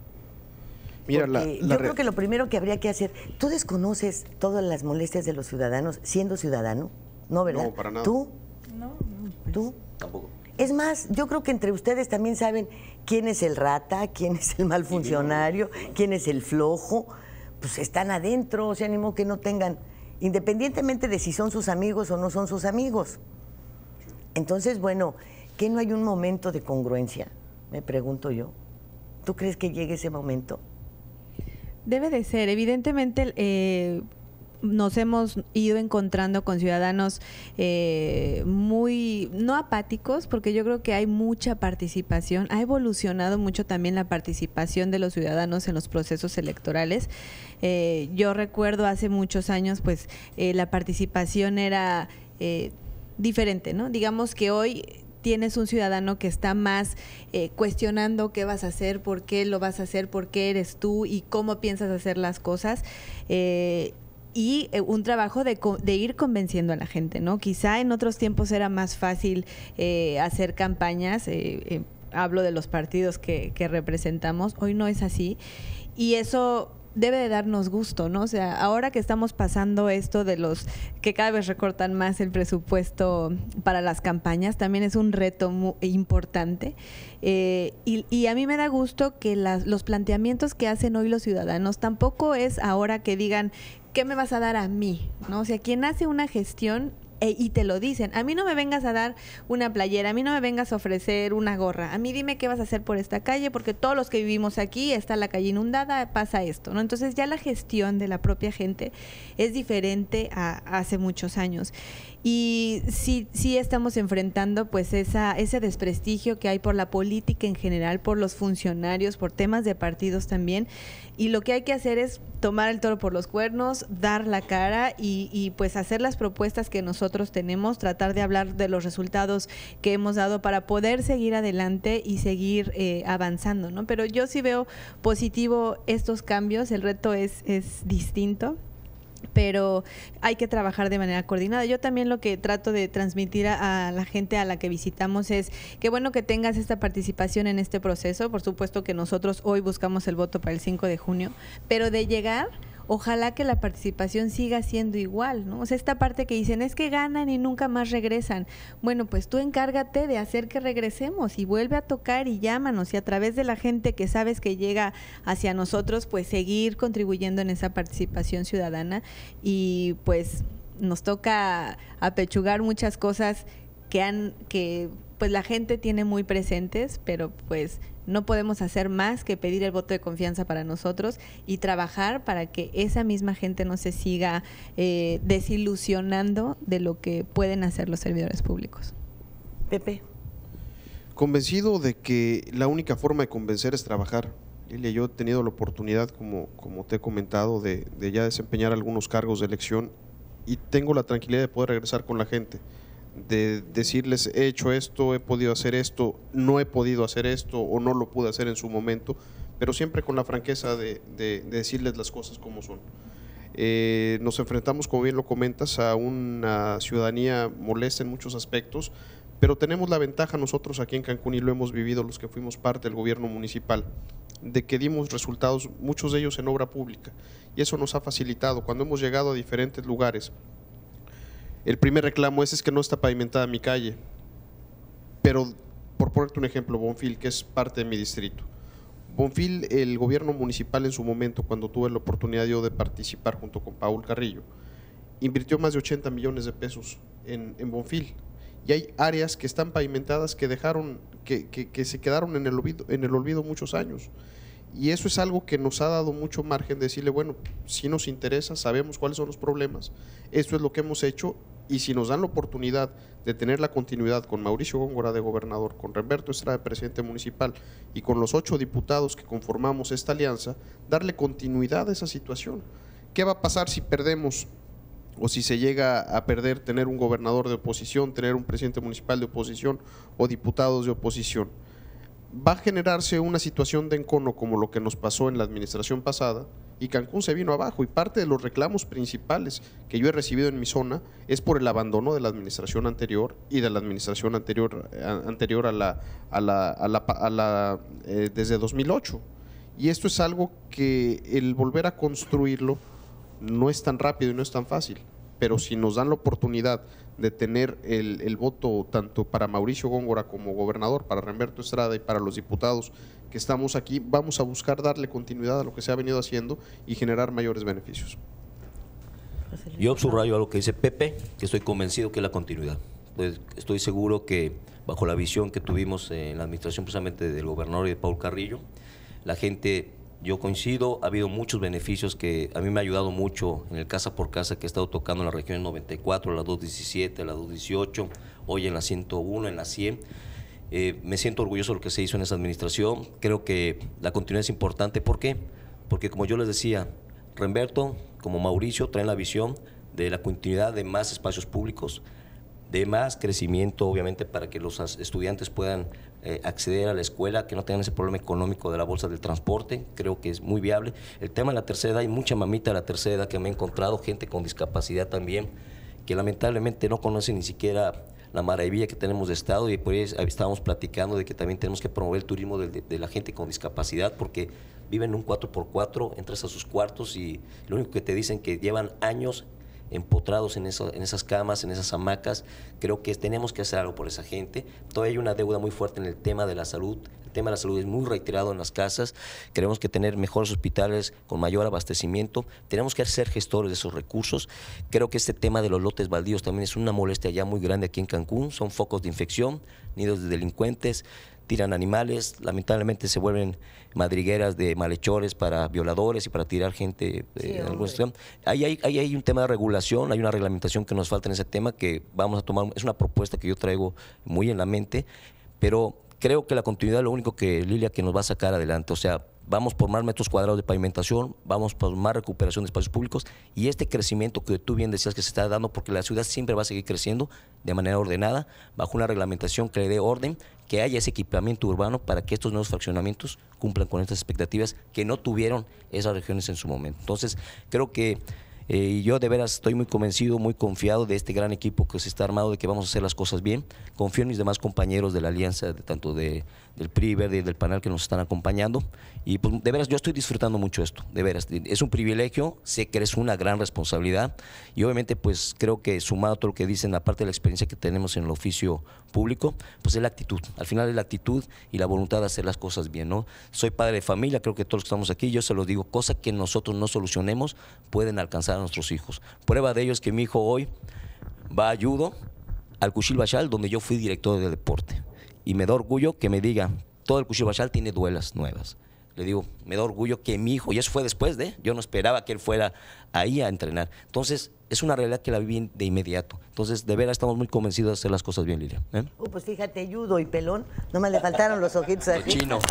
Mira, la, Porque la yo creo que lo primero que habría que hacer, ¿tú desconoces todas las molestias de los ciudadanos siendo ciudadano? No, ¿verdad? No, para nada. ¿Tú? No, pues, ¿Tú? Tampoco. Es más, yo creo que entre ustedes también saben quién es el rata, quién es el mal funcionario, quién es el flojo. Pues están adentro, o sea, ni modo que no tengan, independientemente de si son sus amigos o no son sus amigos. Entonces, bueno, ¿qué no hay un momento de congruencia? Me pregunto yo. ¿Tú crees que llegue ese momento? Debe de ser, evidentemente eh, nos hemos ido encontrando con ciudadanos eh, muy, no apáticos, porque yo creo que hay mucha participación, ha evolucionado mucho también la participación de los ciudadanos en los procesos electorales. Eh, yo recuerdo hace muchos años, pues eh, la participación era eh, diferente, ¿no? Digamos que hoy tienes un ciudadano que está más eh, cuestionando qué vas a hacer, por qué lo vas a hacer, por qué eres tú y cómo piensas hacer las cosas. Eh, y eh, un trabajo de, de ir convenciendo a la gente, ¿no? Quizá en otros tiempos era más fácil eh, hacer campañas, eh, eh, hablo de los partidos que, que representamos, hoy no es así, y eso debe de darnos gusto, ¿no? O sea, ahora que estamos pasando esto de los que cada vez recortan más el presupuesto para las campañas, también es un reto muy importante. Eh, y, y a mí me da gusto que las, los planteamientos que hacen hoy los ciudadanos tampoco es ahora que digan, ¿qué me vas a dar a mí? ¿No? O sea, quien hace una gestión E, y te lo dicen, a mí no me vengas a dar una playera, a mí no me vengas a ofrecer una gorra, a mí dime qué vas a hacer por esta calle, porque todos los que vivimos aquí, está la calle inundada, pasa esto, ¿no? Entonces ya la gestión de la propia gente es diferente a, a hace muchos años. Y sí, sí estamos enfrentando pues esa, ese desprestigio que hay por la política en general, por los funcionarios, por temas de partidos también, y lo que hay que hacer es tomar el toro por los cuernos, dar la cara y, y pues hacer las propuestas que nosotros tenemos, tratar de hablar de los resultados que hemos dado para poder seguir adelante y seguir eh, avanzando, ¿no? Pero yo sí veo positivo estos cambios, el reto es, es distinto, pero hay que trabajar de manera coordinada. Yo también lo que trato de transmitir a, a la gente a la que visitamos es que bueno que tengas esta participación en este proceso. Por supuesto que nosotros hoy buscamos el voto para el cinco de junio, pero de llegar, ojalá que la participación siga siendo igual, ¿no? O sea, esta parte que dicen es que ganan y nunca más regresan. Bueno, pues tú encárgate de hacer que regresemos y vuelve a tocar y llámanos, y a través de la gente que sabes que llega hacia nosotros, pues seguir contribuyendo en esa participación ciudadana. Y pues nos toca apechugar muchas cosas que han que pues la gente tiene muy presentes, pero pues no podemos hacer más que pedir el voto de confianza para nosotros y trabajar para que esa misma gente no se siga eh, desilusionando de lo que pueden hacer los servidores públicos. Pepe. Convencido de que la única forma de convencer es trabajar. Lilia, yo he tenido la oportunidad, como, como te he comentado, de, de ya desempeñar algunos cargos de elección y tengo la tranquilidad de poder regresar con la gente, de decirles he hecho esto, he podido hacer esto, no he podido hacer esto o no lo pude hacer en su momento, pero siempre con la franqueza de, de, de decirles las cosas como son. Eh, nos enfrentamos, como bien lo comentas, a una ciudadanía molesta en muchos aspectos, pero tenemos la ventaja nosotros aquí en Cancún, y lo hemos vivido los que fuimos parte del gobierno municipal, de que dimos resultados, muchos de ellos en obra pública, y eso nos ha facilitado. Cuando hemos llegado a diferentes lugares, el primer reclamo es, es que no está pavimentada mi calle, pero por ponerte un ejemplo, Bonfil, que es parte de mi distrito. Bonfil, el gobierno municipal en su momento, cuando tuve la oportunidad yo de participar junto con Paul Carrillo, invirtió más de ochenta millones de pesos en, en Bonfil, y hay áreas que están pavimentadas que dejaron, que, que, que se quedaron en el olvido, en el olvido muchos años. Y eso es algo que nos ha dado mucho margen de decirle, bueno, si nos interesa, sabemos cuáles son los problemas, esto es lo que hemos hecho, y si nos dan la oportunidad de tener la continuidad con Mauricio Góngora de gobernador, con Remberto Estrada de presidente municipal y con los ocho diputados que conformamos esta alianza, darle continuidad a esa situación. ¿Qué va a pasar si perdemos o si se llega a perder tener un gobernador de oposición, tener un presidente municipal de oposición o diputados de oposición? Va a generarse una situación de encono como lo que nos pasó en la administración pasada, y Cancún se vino abajo, y parte de los reclamos principales que yo he recibido en mi zona es por el abandono de la administración anterior y de la administración anterior, anterior a la, a la, a la, a la eh, desde dos mil ocho. Y esto es algo que el volver a construirlo no es tan rápido y no es tan fácil, pero si nos dan la oportunidad de tener el, el voto tanto para Mauricio Góngora como gobernador, para Remberto Estrada y para los diputados que estamos aquí, vamos a buscar darle continuidad a lo que se ha venido haciendo y generar mayores beneficios. Yo subrayo algo que dice Pepe, que estoy convencido que es la continuidad. Pues estoy seguro que bajo la visión que tuvimos en la administración precisamente del gobernador y de Paul Carrillo, la gente… Yo coincido, ha habido muchos beneficios que a mí me ha ayudado mucho en el casa por casa que he estado tocando en la región noventa y cuatro, la doscientos diecisiete, la doscientos dieciocho, hoy en la ciento uno, en la cien. Eh, me siento orgulloso de lo que se hizo en esa administración. Creo que la continuidad es importante. ¿Por qué? Porque como yo les decía, Remberto como Mauricio traen la visión de la continuidad de más espacios públicos, de más crecimiento, obviamente, para que los estudiantes puedan eh, acceder a la escuela, que no tengan ese problema económico de la bolsa del transporte. Creo que es muy viable. El tema de la tercera edad, hay mucha mamita de la tercera edad que me he encontrado, gente con discapacidad también, que lamentablemente no conoce ni siquiera la maravilla que tenemos de Estado, y por ahí estábamos platicando de que también tenemos que promover el turismo de, de, de la gente con discapacidad, porque viven un cuatro por cuatro, entras a sus cuartos y lo único que te dicen que llevan años empotrados en, eso, en esas camas, en esas hamacas. Creo que tenemos que hacer algo por esa gente. Todavía hay una deuda muy fuerte en el tema de la salud. El tema de la salud es muy reiterado en las casas. Queremos que tener mejores hospitales con mayor abastecimiento. Tenemos que ser gestores de esos recursos. Creo que este tema de los lotes baldíos también es una molestia ya muy grande aquí en Cancún. Son focos de infección, nidos de delincuentes, tiran animales, lamentablemente se vuelven madrigueras de malhechores para violadores y para tirar gente. Sí, eh, alguna situación. Ahí hay, ahí hay un tema de regulación, hay una reglamentación que nos falta en ese tema que vamos a tomar, es una propuesta que yo traigo muy en la mente, pero creo que la continuidad es lo único que, Lilia, que nos va a sacar adelante. O sea, vamos por más metros cuadrados de pavimentación, vamos por más recuperación de espacios públicos y este crecimiento que tú bien decías que se está dando, porque la ciudad siempre va a seguir creciendo de manera ordenada, bajo una reglamentación que le dé orden, que haya ese equipamiento urbano para que estos nuevos fraccionamientos cumplan con estas expectativas que no tuvieron esas regiones en su momento. Entonces, creo que Eh, yo de veras estoy muy convencido, muy confiado de este gran equipo que se está armado, de que vamos a hacer las cosas bien. Confío en mis demás compañeros de la alianza, de, tanto de, del P R I Verde y del panel que nos están acompañando. Y pues de veras yo estoy disfrutando mucho esto, de veras. Es un privilegio, sé que es una gran responsabilidad y obviamente pues creo que sumado a todo lo que dicen, aparte de la experiencia que tenemos en el oficio público, pues es la actitud. Al final es la actitud y la voluntad de hacer las cosas bien, ¿no? Soy padre de familia, creo que todos los que estamos aquí, yo se los digo, cosa que nosotros no solucionemos, pueden alcanzar a nuestros hijos. Prueba de ello es que mi hijo hoy va a judo al Cuchil Bachal, donde yo fui director de deporte. Y me da orgullo que me diga, todo el Cuchil Bachal tiene duelas nuevas. Le digo, me da orgullo que mi hijo, y eso fue después de, yo no esperaba que él fuera ahí a entrenar. Entonces, es una realidad que la viví de inmediato. Entonces, de veras estamos muy convencidos de hacer las cosas bien, Lilia. ¿Eh? Uh, pues fíjate, judo y pelón, nomás le faltaron los ojitos aquí. Chino.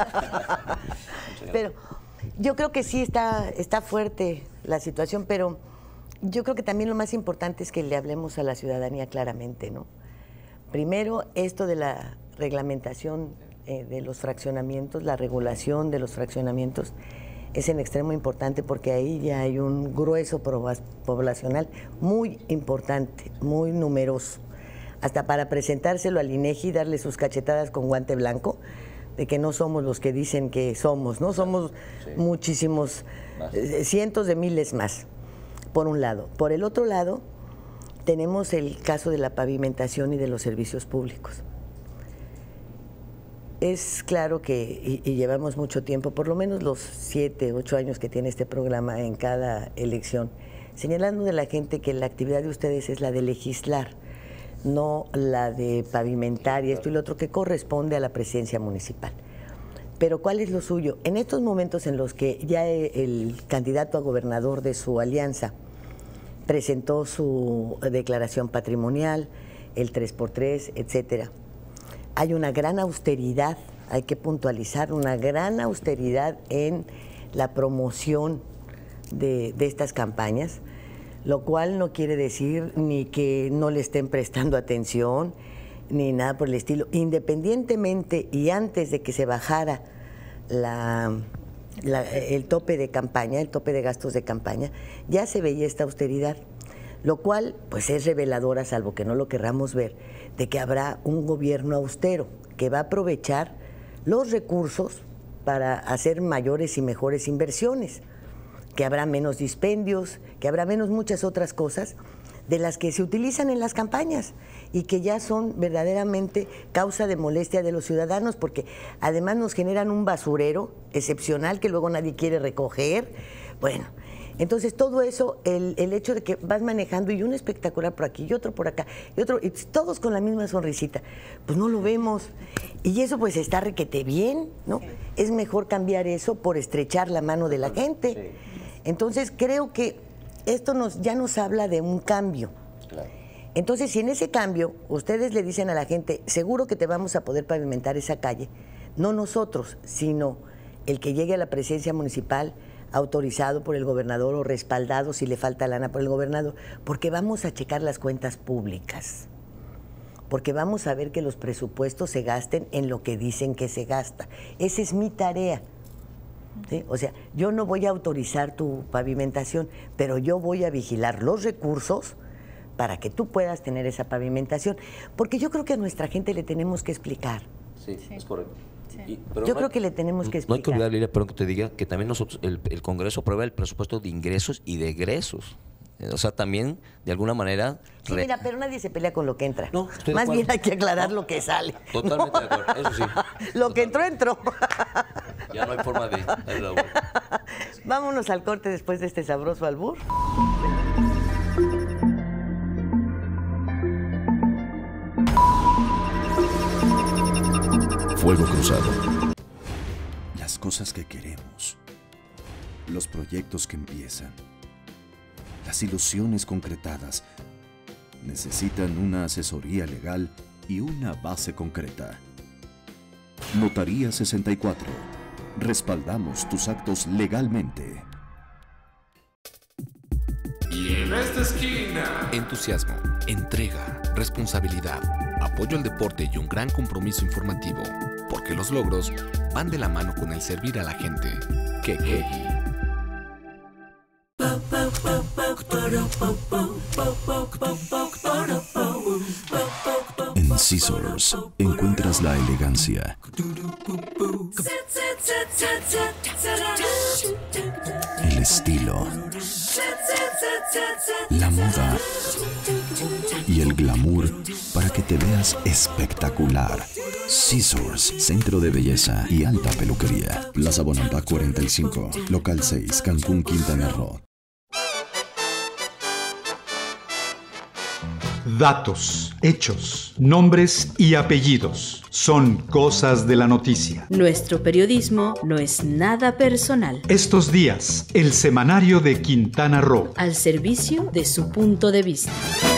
Pero yo creo que sí está, está fuerte la situación, pero yo creo que también lo más importante es que le hablemos a la ciudadanía claramente, ¿no? Primero, esto de la reglamentación eh, de los fraccionamientos, la regulación de los fraccionamientos, es en extremo importante porque ahí ya hay un grueso poblacional muy importante, muy numeroso. Hasta para presentárselo al INEGI, darle sus cachetadas con guante blanco, de que no somos los que dicen que somos, ¿no? Somos sí. muchísimos, eh, cientos de miles más, por un lado. Por el otro lado, tenemos el caso de la pavimentación y de los servicios públicos. Es claro que, y, y llevamos mucho tiempo, por lo menos los siete, ocho años que tiene este programa en cada elección, señalando de la gente que la actividad de ustedes es la de legislar, no la de pavimentar y esto y lo otro que corresponde a la presidencia municipal. Pero ¿cuál es lo suyo? En estos momentos en los que ya el candidato a gobernador de su alianza presentó su declaración patrimonial, el tres por tres, etcétera, hay una gran austeridad, hay que puntualizar, una gran austeridad en la promoción de, de estas campañas, lo cual no quiere decir ni que no le estén prestando atención, ni nada por el estilo. Independientemente y antes de que se bajara la, la, el tope de campaña, el tope de gastos de campaña, ya se veía esta austeridad, lo cual pues es reveladora, salvo que no lo querramos ver, de que habrá un gobierno austero que va a aprovechar los recursos para hacer mayores y mejores inversiones, que habrá menos dispendios, que habrá menos muchas otras cosas de las que se utilizan en las campañas y que ya son verdaderamente causa de molestia de los ciudadanos, porque además nos generan un basurero excepcional que luego nadie quiere recoger. Bueno, entonces todo eso, el, el hecho de que vas manejando y uno espectacular por aquí y otro por acá y otro, y todos con la misma sonrisita, pues no lo vemos. Y eso pues está requete bien, ¿no? Es mejor cambiar eso por estrechar la mano de la gente. Entonces creo que esto nos, ya nos habla de un cambio. Claro. Entonces, si en ese cambio ustedes le dicen a la gente, seguro que te vamos a poder pavimentar esa calle, no nosotros, sino el que llegue a la presidencia municipal autorizado por el gobernador o respaldado si le falta lana por el gobernador, porque vamos a checar las cuentas públicas, porque vamos a ver que los presupuestos se gasten en lo que dicen que se gasta. Esa es mi tarea. ¿Sí? O sea, yo no voy a autorizar tu pavimentación, pero yo voy a vigilar los recursos para que tú puedas tener esa pavimentación, porque yo creo que a nuestra gente le tenemos que explicar. Sí, sí. Es correcto. Sí. Y, pero yo no creo hay, que le tenemos que explicar. No hay que olvidar, Lilia, perdón que te diga, que también nosotros, el, el Congreso aprueba el presupuesto de ingresos y de egresos. O sea, también, de alguna manera... Sí, re... mira, pero nadie se pelea con lo que entra. No, estoy Más de bien hay que aclarar no, lo que sale. Totalmente ¿no? de acuerdo, eso sí. Lo Totalmente. que entró, entró. Ya no hay forma de... de Vámonos al corte después de este sabroso albur. Fuego Cruzado. Las cosas que queremos. Los proyectos que empiezan. Las ilusiones concretadas necesitan una asesoría legal y una base concreta. Notaría sesenta y cuatro. Respaldamos tus actos legalmente. Y en esta esquina, entusiasmo, entrega, responsabilidad, apoyo al deporte y un gran compromiso informativo, porque los logros van de la mano con el servir a la gente. Quequegui. En Scissors encuentras la elegancia, el estilo, la moda y el glamour para que te veas espectacular. Scissors, centro de belleza y alta peluquería. Plaza Bonampak cuarenta y cinco, local seis, Cancún, Quintana Roo. Datos, hechos, nombres y apellidos son cosas de la noticia. Nuestro periodismo no es nada personal. Estos días, el semanario de Quintana Roo. Al servicio de su punto de vista.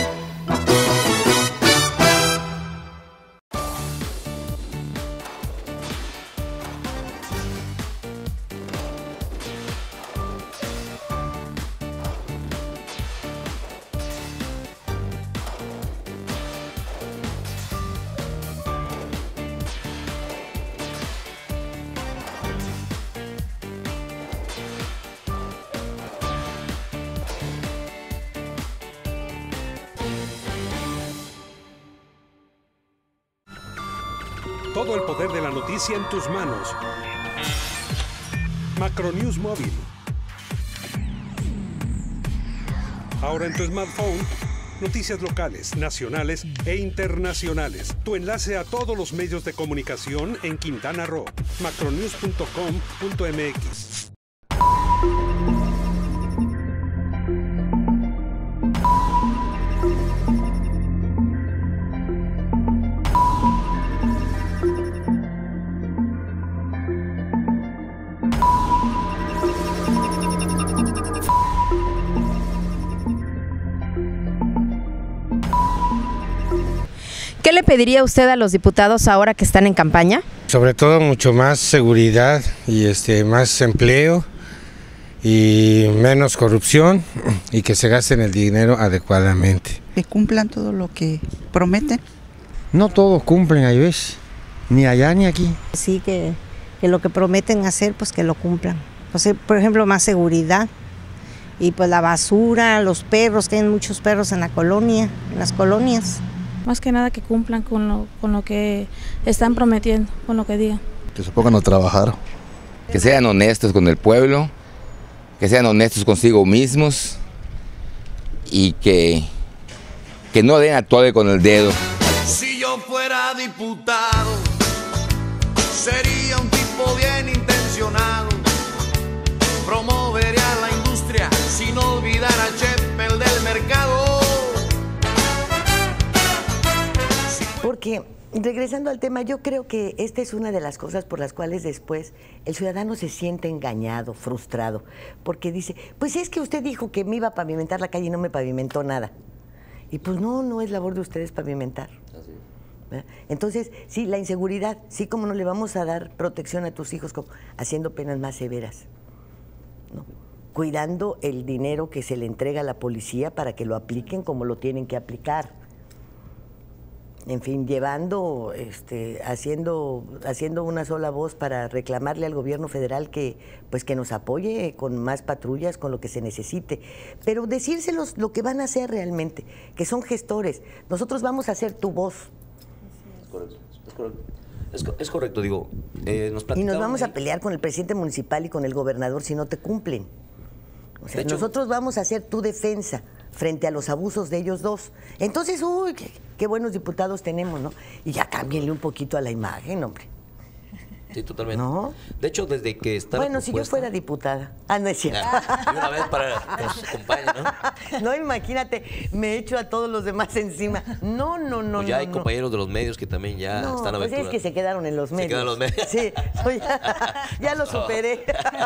Todo el poder de la noticia en tus manos. Macronews Móvil. Ahora en tu smartphone, noticias locales, nacionales e internacionales. Tu enlace a todos los medios de comunicación en Quintana Roo. macronews punto com punto m x. ¿Qué le pediría usted a los diputados ahora que están en campaña? Sobre todo mucho más seguridad y este más empleo y menos corrupción y que se gasten el dinero adecuadamente. Que cumplan todo lo que prometen. No todos cumplen, hay veces, ni allá ni aquí. Sí, que, que lo que prometen hacer, pues que lo cumplan. O sea, por ejemplo, más seguridad. Y pues la basura, los perros, tienen muchos perros en la colonia, en las colonias. Más que nada que cumplan con lo, con lo que están prometiendo, con lo que digan. Que se pongan a trabajar. Que sean honestos con el pueblo, que sean honestos consigo mismos y que, que no den a tole con el dedo. Si yo fuera diputado, sería un tipo bien intencionado. Promovería la industria sin olvidar a Chepe, el del mercado. Porque, regresando al tema, yo creo que esta es una de las cosas por las cuales después el ciudadano se siente engañado, frustrado, porque dice, pues es que usted dijo que me iba a pavimentar la calle y no me pavimentó nada. Y pues no, no es labor de ustedes pavimentar. ¿Verdad? Entonces, sí, la inseguridad, sí, como no le vamos a dar protección a tus hijos, como haciendo penas más severas, ¿no? Cuidando el dinero que se le entrega a la policía para que lo apliquen como lo tienen que aplicar. En fin, llevando, este, haciendo, haciendo una sola voz para reclamarle al gobierno federal que, pues, que nos apoye con más patrullas, con lo que se necesite. Pero decírselos lo que van a hacer realmente, que son gestores. Nosotros vamos a hacer tu voz. Es correcto, es correcto. Es, es correcto, digo. Eh, nos y nos vamos a pelear con el presidente municipal y con el gobernador si no te cumplen. O sea, hecho, nosotros vamos a hacer tu defensa frente a los abusos de ellos dos. Entonces, uy, qué, qué buenos diputados tenemos, ¿no? Y ya cámbienle un poquito a la imagen, hombre. Sí, totalmente. ¿No? De hecho, desde que está Bueno, la si yo fuera diputada. Ah, no es cierto. Y una vez para que nos acompañe, ¿no? No, imagínate, me echo a todos los demás encima. No, no, no, pues ya no, hay no. compañeros de los medios que también ya no, están pues aventurados. es que se quedaron en los medios. Se quedaron en los medios. Sí, ya, ya lo superé.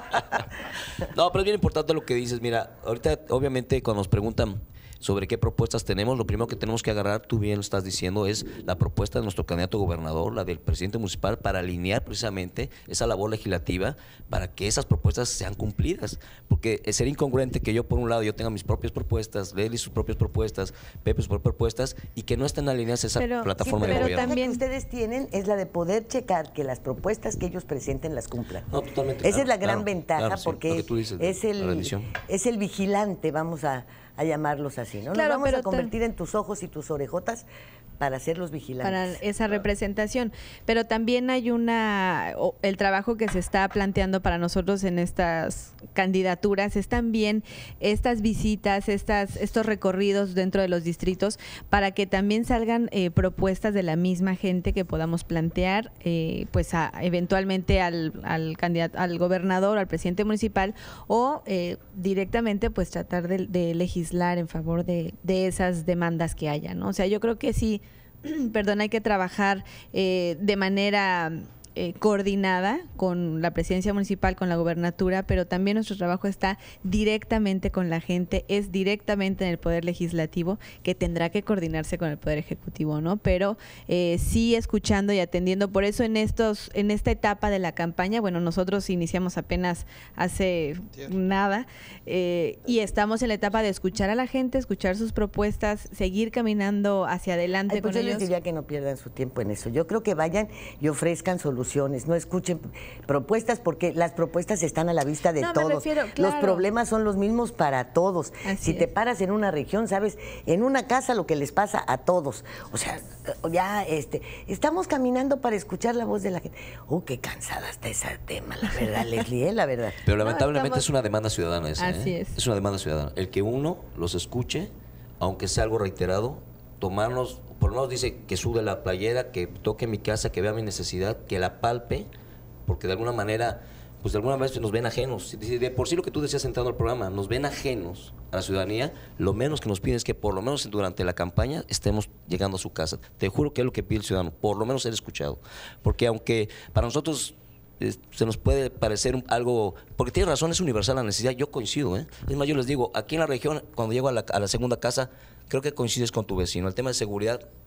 No, pero es bien importante lo que dices. Mira, ahorita obviamente cuando nos preguntan sobre qué propuestas tenemos, lo primero que tenemos que agarrar, tú bien lo estás diciendo, es la propuesta de nuestro candidato gobernador, la del presidente municipal, para alinear precisamente esa labor legislativa para que esas propuestas sean cumplidas. Porque sería incongruente que yo, por un lado, yo tenga mis propias propuestas, Leli sus propias propuestas, Pepe sus propias propuestas, y que no estén alineadas a esa pero, plataforma sí, de pero gobierno. también ustedes tienen es la de poder checar que las propuestas que ellos presenten las cumplan. No, totalmente. Esa Claro, es la gran claro, ventaja, claro, sí, porque dices, es, el, es el vigilante, vamos a, a llamarlos así, ¿no? Claro, Nos vamos pero a convertir en tus ojos y tus orejotas para ser los vigilantes. Para esa representación. Pero también hay una, o, el trabajo que se está planteando para nosotros en estas candidaturas es también estas visitas, estas, estos recorridos dentro de los distritos para que también salgan eh, propuestas de la misma gente que podamos plantear, eh, pues a, eventualmente al, al candidato, al gobernador, al presidente municipal o eh, directamente pues tratar de, de legislar en favor de, de esas demandas que haya, ¿no? O sea, yo creo que sí, perdón, hay que trabajar eh, de manera eh, coordinada con la presidencia municipal, con la gobernatura, pero también nuestro trabajo está directamente con la gente, es directamente en el Poder Legislativo, que tendrá que coordinarse con el Poder Ejecutivo, ¿no? Pero eh, sí escuchando y atendiendo. Por eso en estos, en esta etapa de la campaña, bueno, nosotros iniciamos apenas hace nada, eh, y estamos en la etapa de escuchar a la gente, escuchar sus propuestas, seguir caminando hacia adelante. Ay, pues con yo ellos. les diría que no pierdan su tiempo en eso. Yo creo que vayan y ofrezcan soluciones, no escuchen propuestas, porque las propuestas están a la vista de No, me todos. refiero, Los claro. problemas son los mismos para todos. Así si te es. paras en una región, sabes, en una casa lo que les pasa a todos. O sea, ya este, estamos caminando para escuchar la voz de la gente. Oh, qué cansada está ese tema, la verdad, Leslie, ¿eh? La verdad. Pero lamentablemente No, estamos... es una demanda ciudadana esa. Así ¿eh? es. Es una demanda ciudadana. El que uno los escuche, aunque sea algo reiterado, tomarnos, por lo menos dice que sude la playera, que toque mi casa, que vea mi necesidad, que la palpe, porque de alguna manera, pues de alguna vez nos ven ajenos. De por sí lo que tú decías entrando al programa, nos ven ajenos a la ciudadanía, lo menos que nos piden es que por lo menos durante la campaña estemos llegando a su casa. Te juro que es lo que pide el ciudadano, por lo menos ser escuchado. Porque aunque para nosotros eh, se nos puede parecer un, algo, porque tiene razón, es universal la necesidad, yo coincido, ¿eh? Es más, yo les digo, aquí en la región, cuando llego a la, a la segunda casa, creo que coincides con tu vecino. El tema de seguridad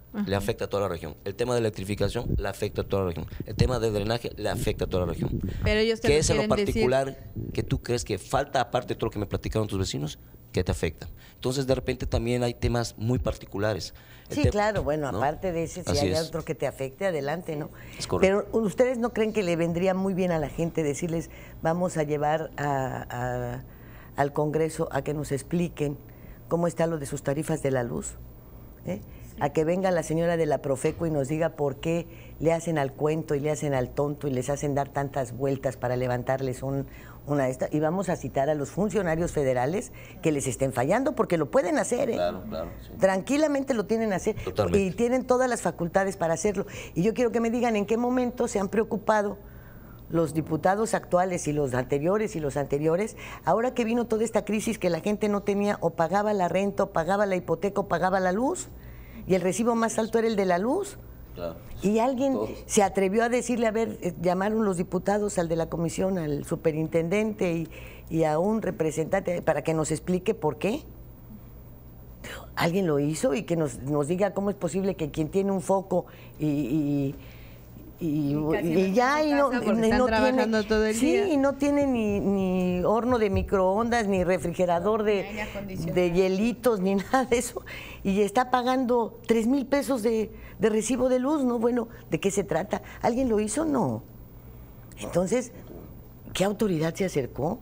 uh-huh. le afecta a toda la región. El tema de electrificación le afecta a toda la región. El tema de drenaje le afecta a toda la región. Pero ellos te ¿Qué es en lo particular decir... que tú crees que falta, aparte de todo lo que me platicaron tus vecinos, que te afecta? Entonces, de repente también hay temas muy particulares. El Sí, te... claro, bueno, ¿no? aparte de ese, si Así hay es. otro que te afecte, adelante, ¿no? Es correcto. Pero ¿ustedes no creen que le vendría muy bien a la gente decirles, vamos a llevar a, a, al Congreso a que nos expliquen cómo está lo de sus tarifas de la luz? ¿Eh? A que venga la señora de la Profeco y nos diga por qué le hacen al cuento y le hacen al tonto y les hacen dar tantas vueltas para levantarles un, una de estas. Y vamos a citar a los funcionarios federales que les estén fallando, porque lo pueden hacer, ¿eh? Claro, claro. Sí. Tranquilamente lo tienen a hacer. Totalmente. Y tienen todas las facultades para hacerlo. Y yo quiero que me digan en qué momento se han preocupado los diputados actuales y los anteriores y los anteriores, ahora que vino toda esta crisis que la gente no tenía, o pagaba la renta, o pagaba la hipoteca, o pagaba la luz, y el recibo más alto era el de la luz. Claro. Y alguien se atrevió a decirle, a ver, eh, llamaron los diputados al de la comisión, al superintendente y, y a un representante para que nos explique por qué. Alguien lo hizo y que nos, nos diga cómo es posible que quien tiene un foco y... y Y, y, y ya y no, y no tiene todo el sí día. y no tiene ni, ni horno de microondas ni refrigerador de, de hielitos ni nada de eso y está pagando tres mil pesos de, de recibo de luz, ¿no? Bueno, ¿de qué se trata? ¿Alguien lo hizo? No. Entonces, ¿qué autoridad se acercó?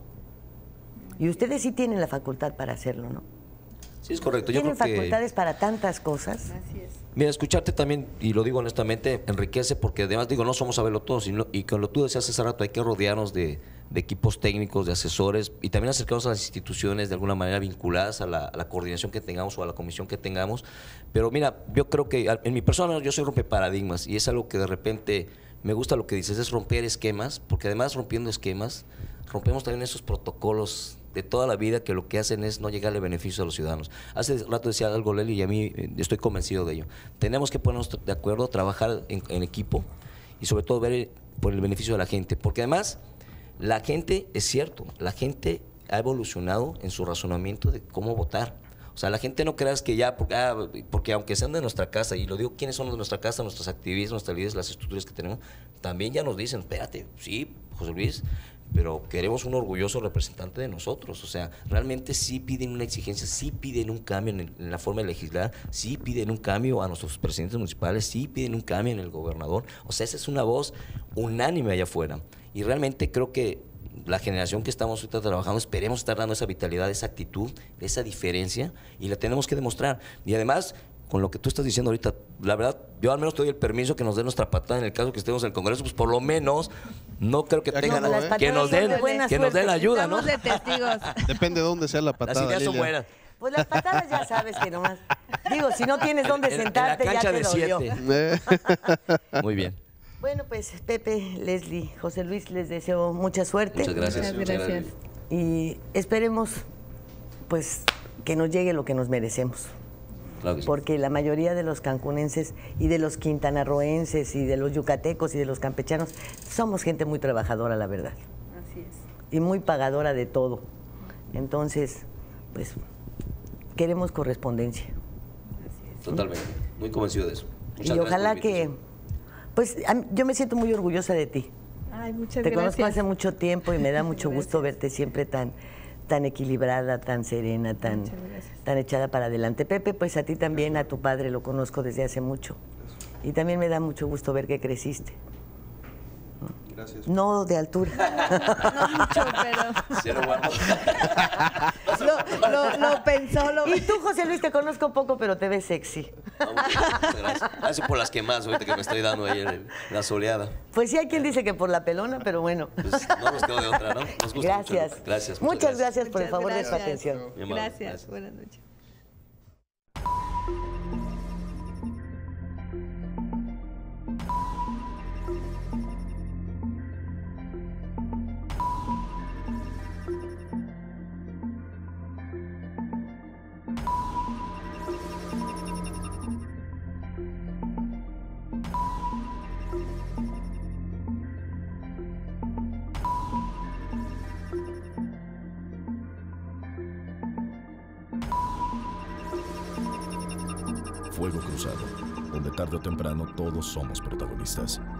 Y ustedes sí tienen la facultad para hacerlo, ¿no? Sí, es correcto. Yo Tienen creo que... facultades para tantas cosas. Así es. Mira, escucharte también, y lo digo honestamente, enriquece porque además digo, no somos saberlo todos, sino, y con lo que tú decías hace rato, hay que rodearnos de, de equipos técnicos, de asesores, y también acercarnos a las instituciones de alguna manera vinculadas a la, a la coordinación que tengamos o a la comisión que tengamos. Pero mira, yo creo que en mi persona yo soy rompe paradigmas, y es algo que de repente me gusta lo que dices, es romper esquemas, porque además rompiendo esquemas, rompemos también esos protocolos de toda la vida que lo que hacen es no llegarle beneficio a los ciudadanos. Hace rato decía algo Leli y a mí eh, estoy convencido de ello. Tenemos que ponernos de acuerdo, trabajar en, en equipo y sobre todo ver el, por el beneficio de la gente, porque además la gente, es cierto, la gente ha evolucionado en su razonamiento de cómo votar. O sea, la gente no creas que ya, porque, ah, porque aunque sean de nuestra casa, y lo digo, ¿quiénes son de nuestra casa? Nuestros activistas, nuestras líderes, las estructuras que tenemos, también ya nos dicen, espérate, sí, José Luis, pero queremos un orgulloso representante de nosotros. O sea, realmente sí piden una exigencia, sí piden un cambio en, el, en la forma de legislar, sí piden un cambio a nuestros presidentes municipales, sí piden un cambio en el gobernador. O sea, esa es una voz unánime allá afuera. Y realmente creo que la generación que estamos ahorita trabajando, esperemos estar dando esa vitalidad, esa actitud, esa diferencia, y la tenemos que demostrar. Y además, con lo que tú estás diciendo ahorita, la verdad, yo al menos te doy el permiso que nos den nuestra patada en el caso que estemos en el Congreso, pues por lo menos no creo que tengan no, ¿eh? que nos den que nos den la ayuda, ¿no? De testigos. Depende de dónde sea la patada. Las ideas son Lilia. buenas. Pues las patadas ya sabes que nomás. Digo, si no tienes dónde En- en sentarte, la ya cancha te de dolió. siete. Muy bien. Bueno, pues Pepe, Leslie, José Luis, les deseo mucha suerte. Muchas gracias. Muchas Muchas gracias. Y esperemos, pues, que nos llegue lo que nos merecemos. Claro que sí. Porque la mayoría de los cancunenses y de los quintanarroenses y de los yucatecos y de los campechanos somos gente muy trabajadora, la verdad. Así es. Y muy pagadora de todo. Entonces, pues, queremos correspondencia. Totalmente. Muy convencido de eso. Muchas Y gracias ojalá por la que, invitación. pues, a mí- yo me siento muy orgullosa de ti. Ay, muchas Te gracias. conozco hace mucho tiempo y me da mucho gusto verte siempre tan, tan equilibrada, tan serena, tan, Muchas gracias. tan echada para adelante. Pepe, pues a ti también, a tu padre lo conozco desde hace mucho. Y también me da mucho gusto ver que creciste. Gracias. No de altura. No mucho, pero Cero guapo. lo, lo, lo pensó, lo Y tú, José Luis, te conozco poco, pero te ves sexy. No, muchas gracias. Gracias por las quemadas ahorita que me estoy dando ahí el- la soleada. Pues sí hay quien dice que por la pelona, pero bueno. Pues no nos quedó de otra, ¿no? Nos gusta Gracias. mucho. Gracias. Muchas gracias por el Muchas favor de su gracias. atención. Mi amable, Gracias. Buenas noches. Fuego Cruzado. donde tarde o temprano todos somos protagonistas.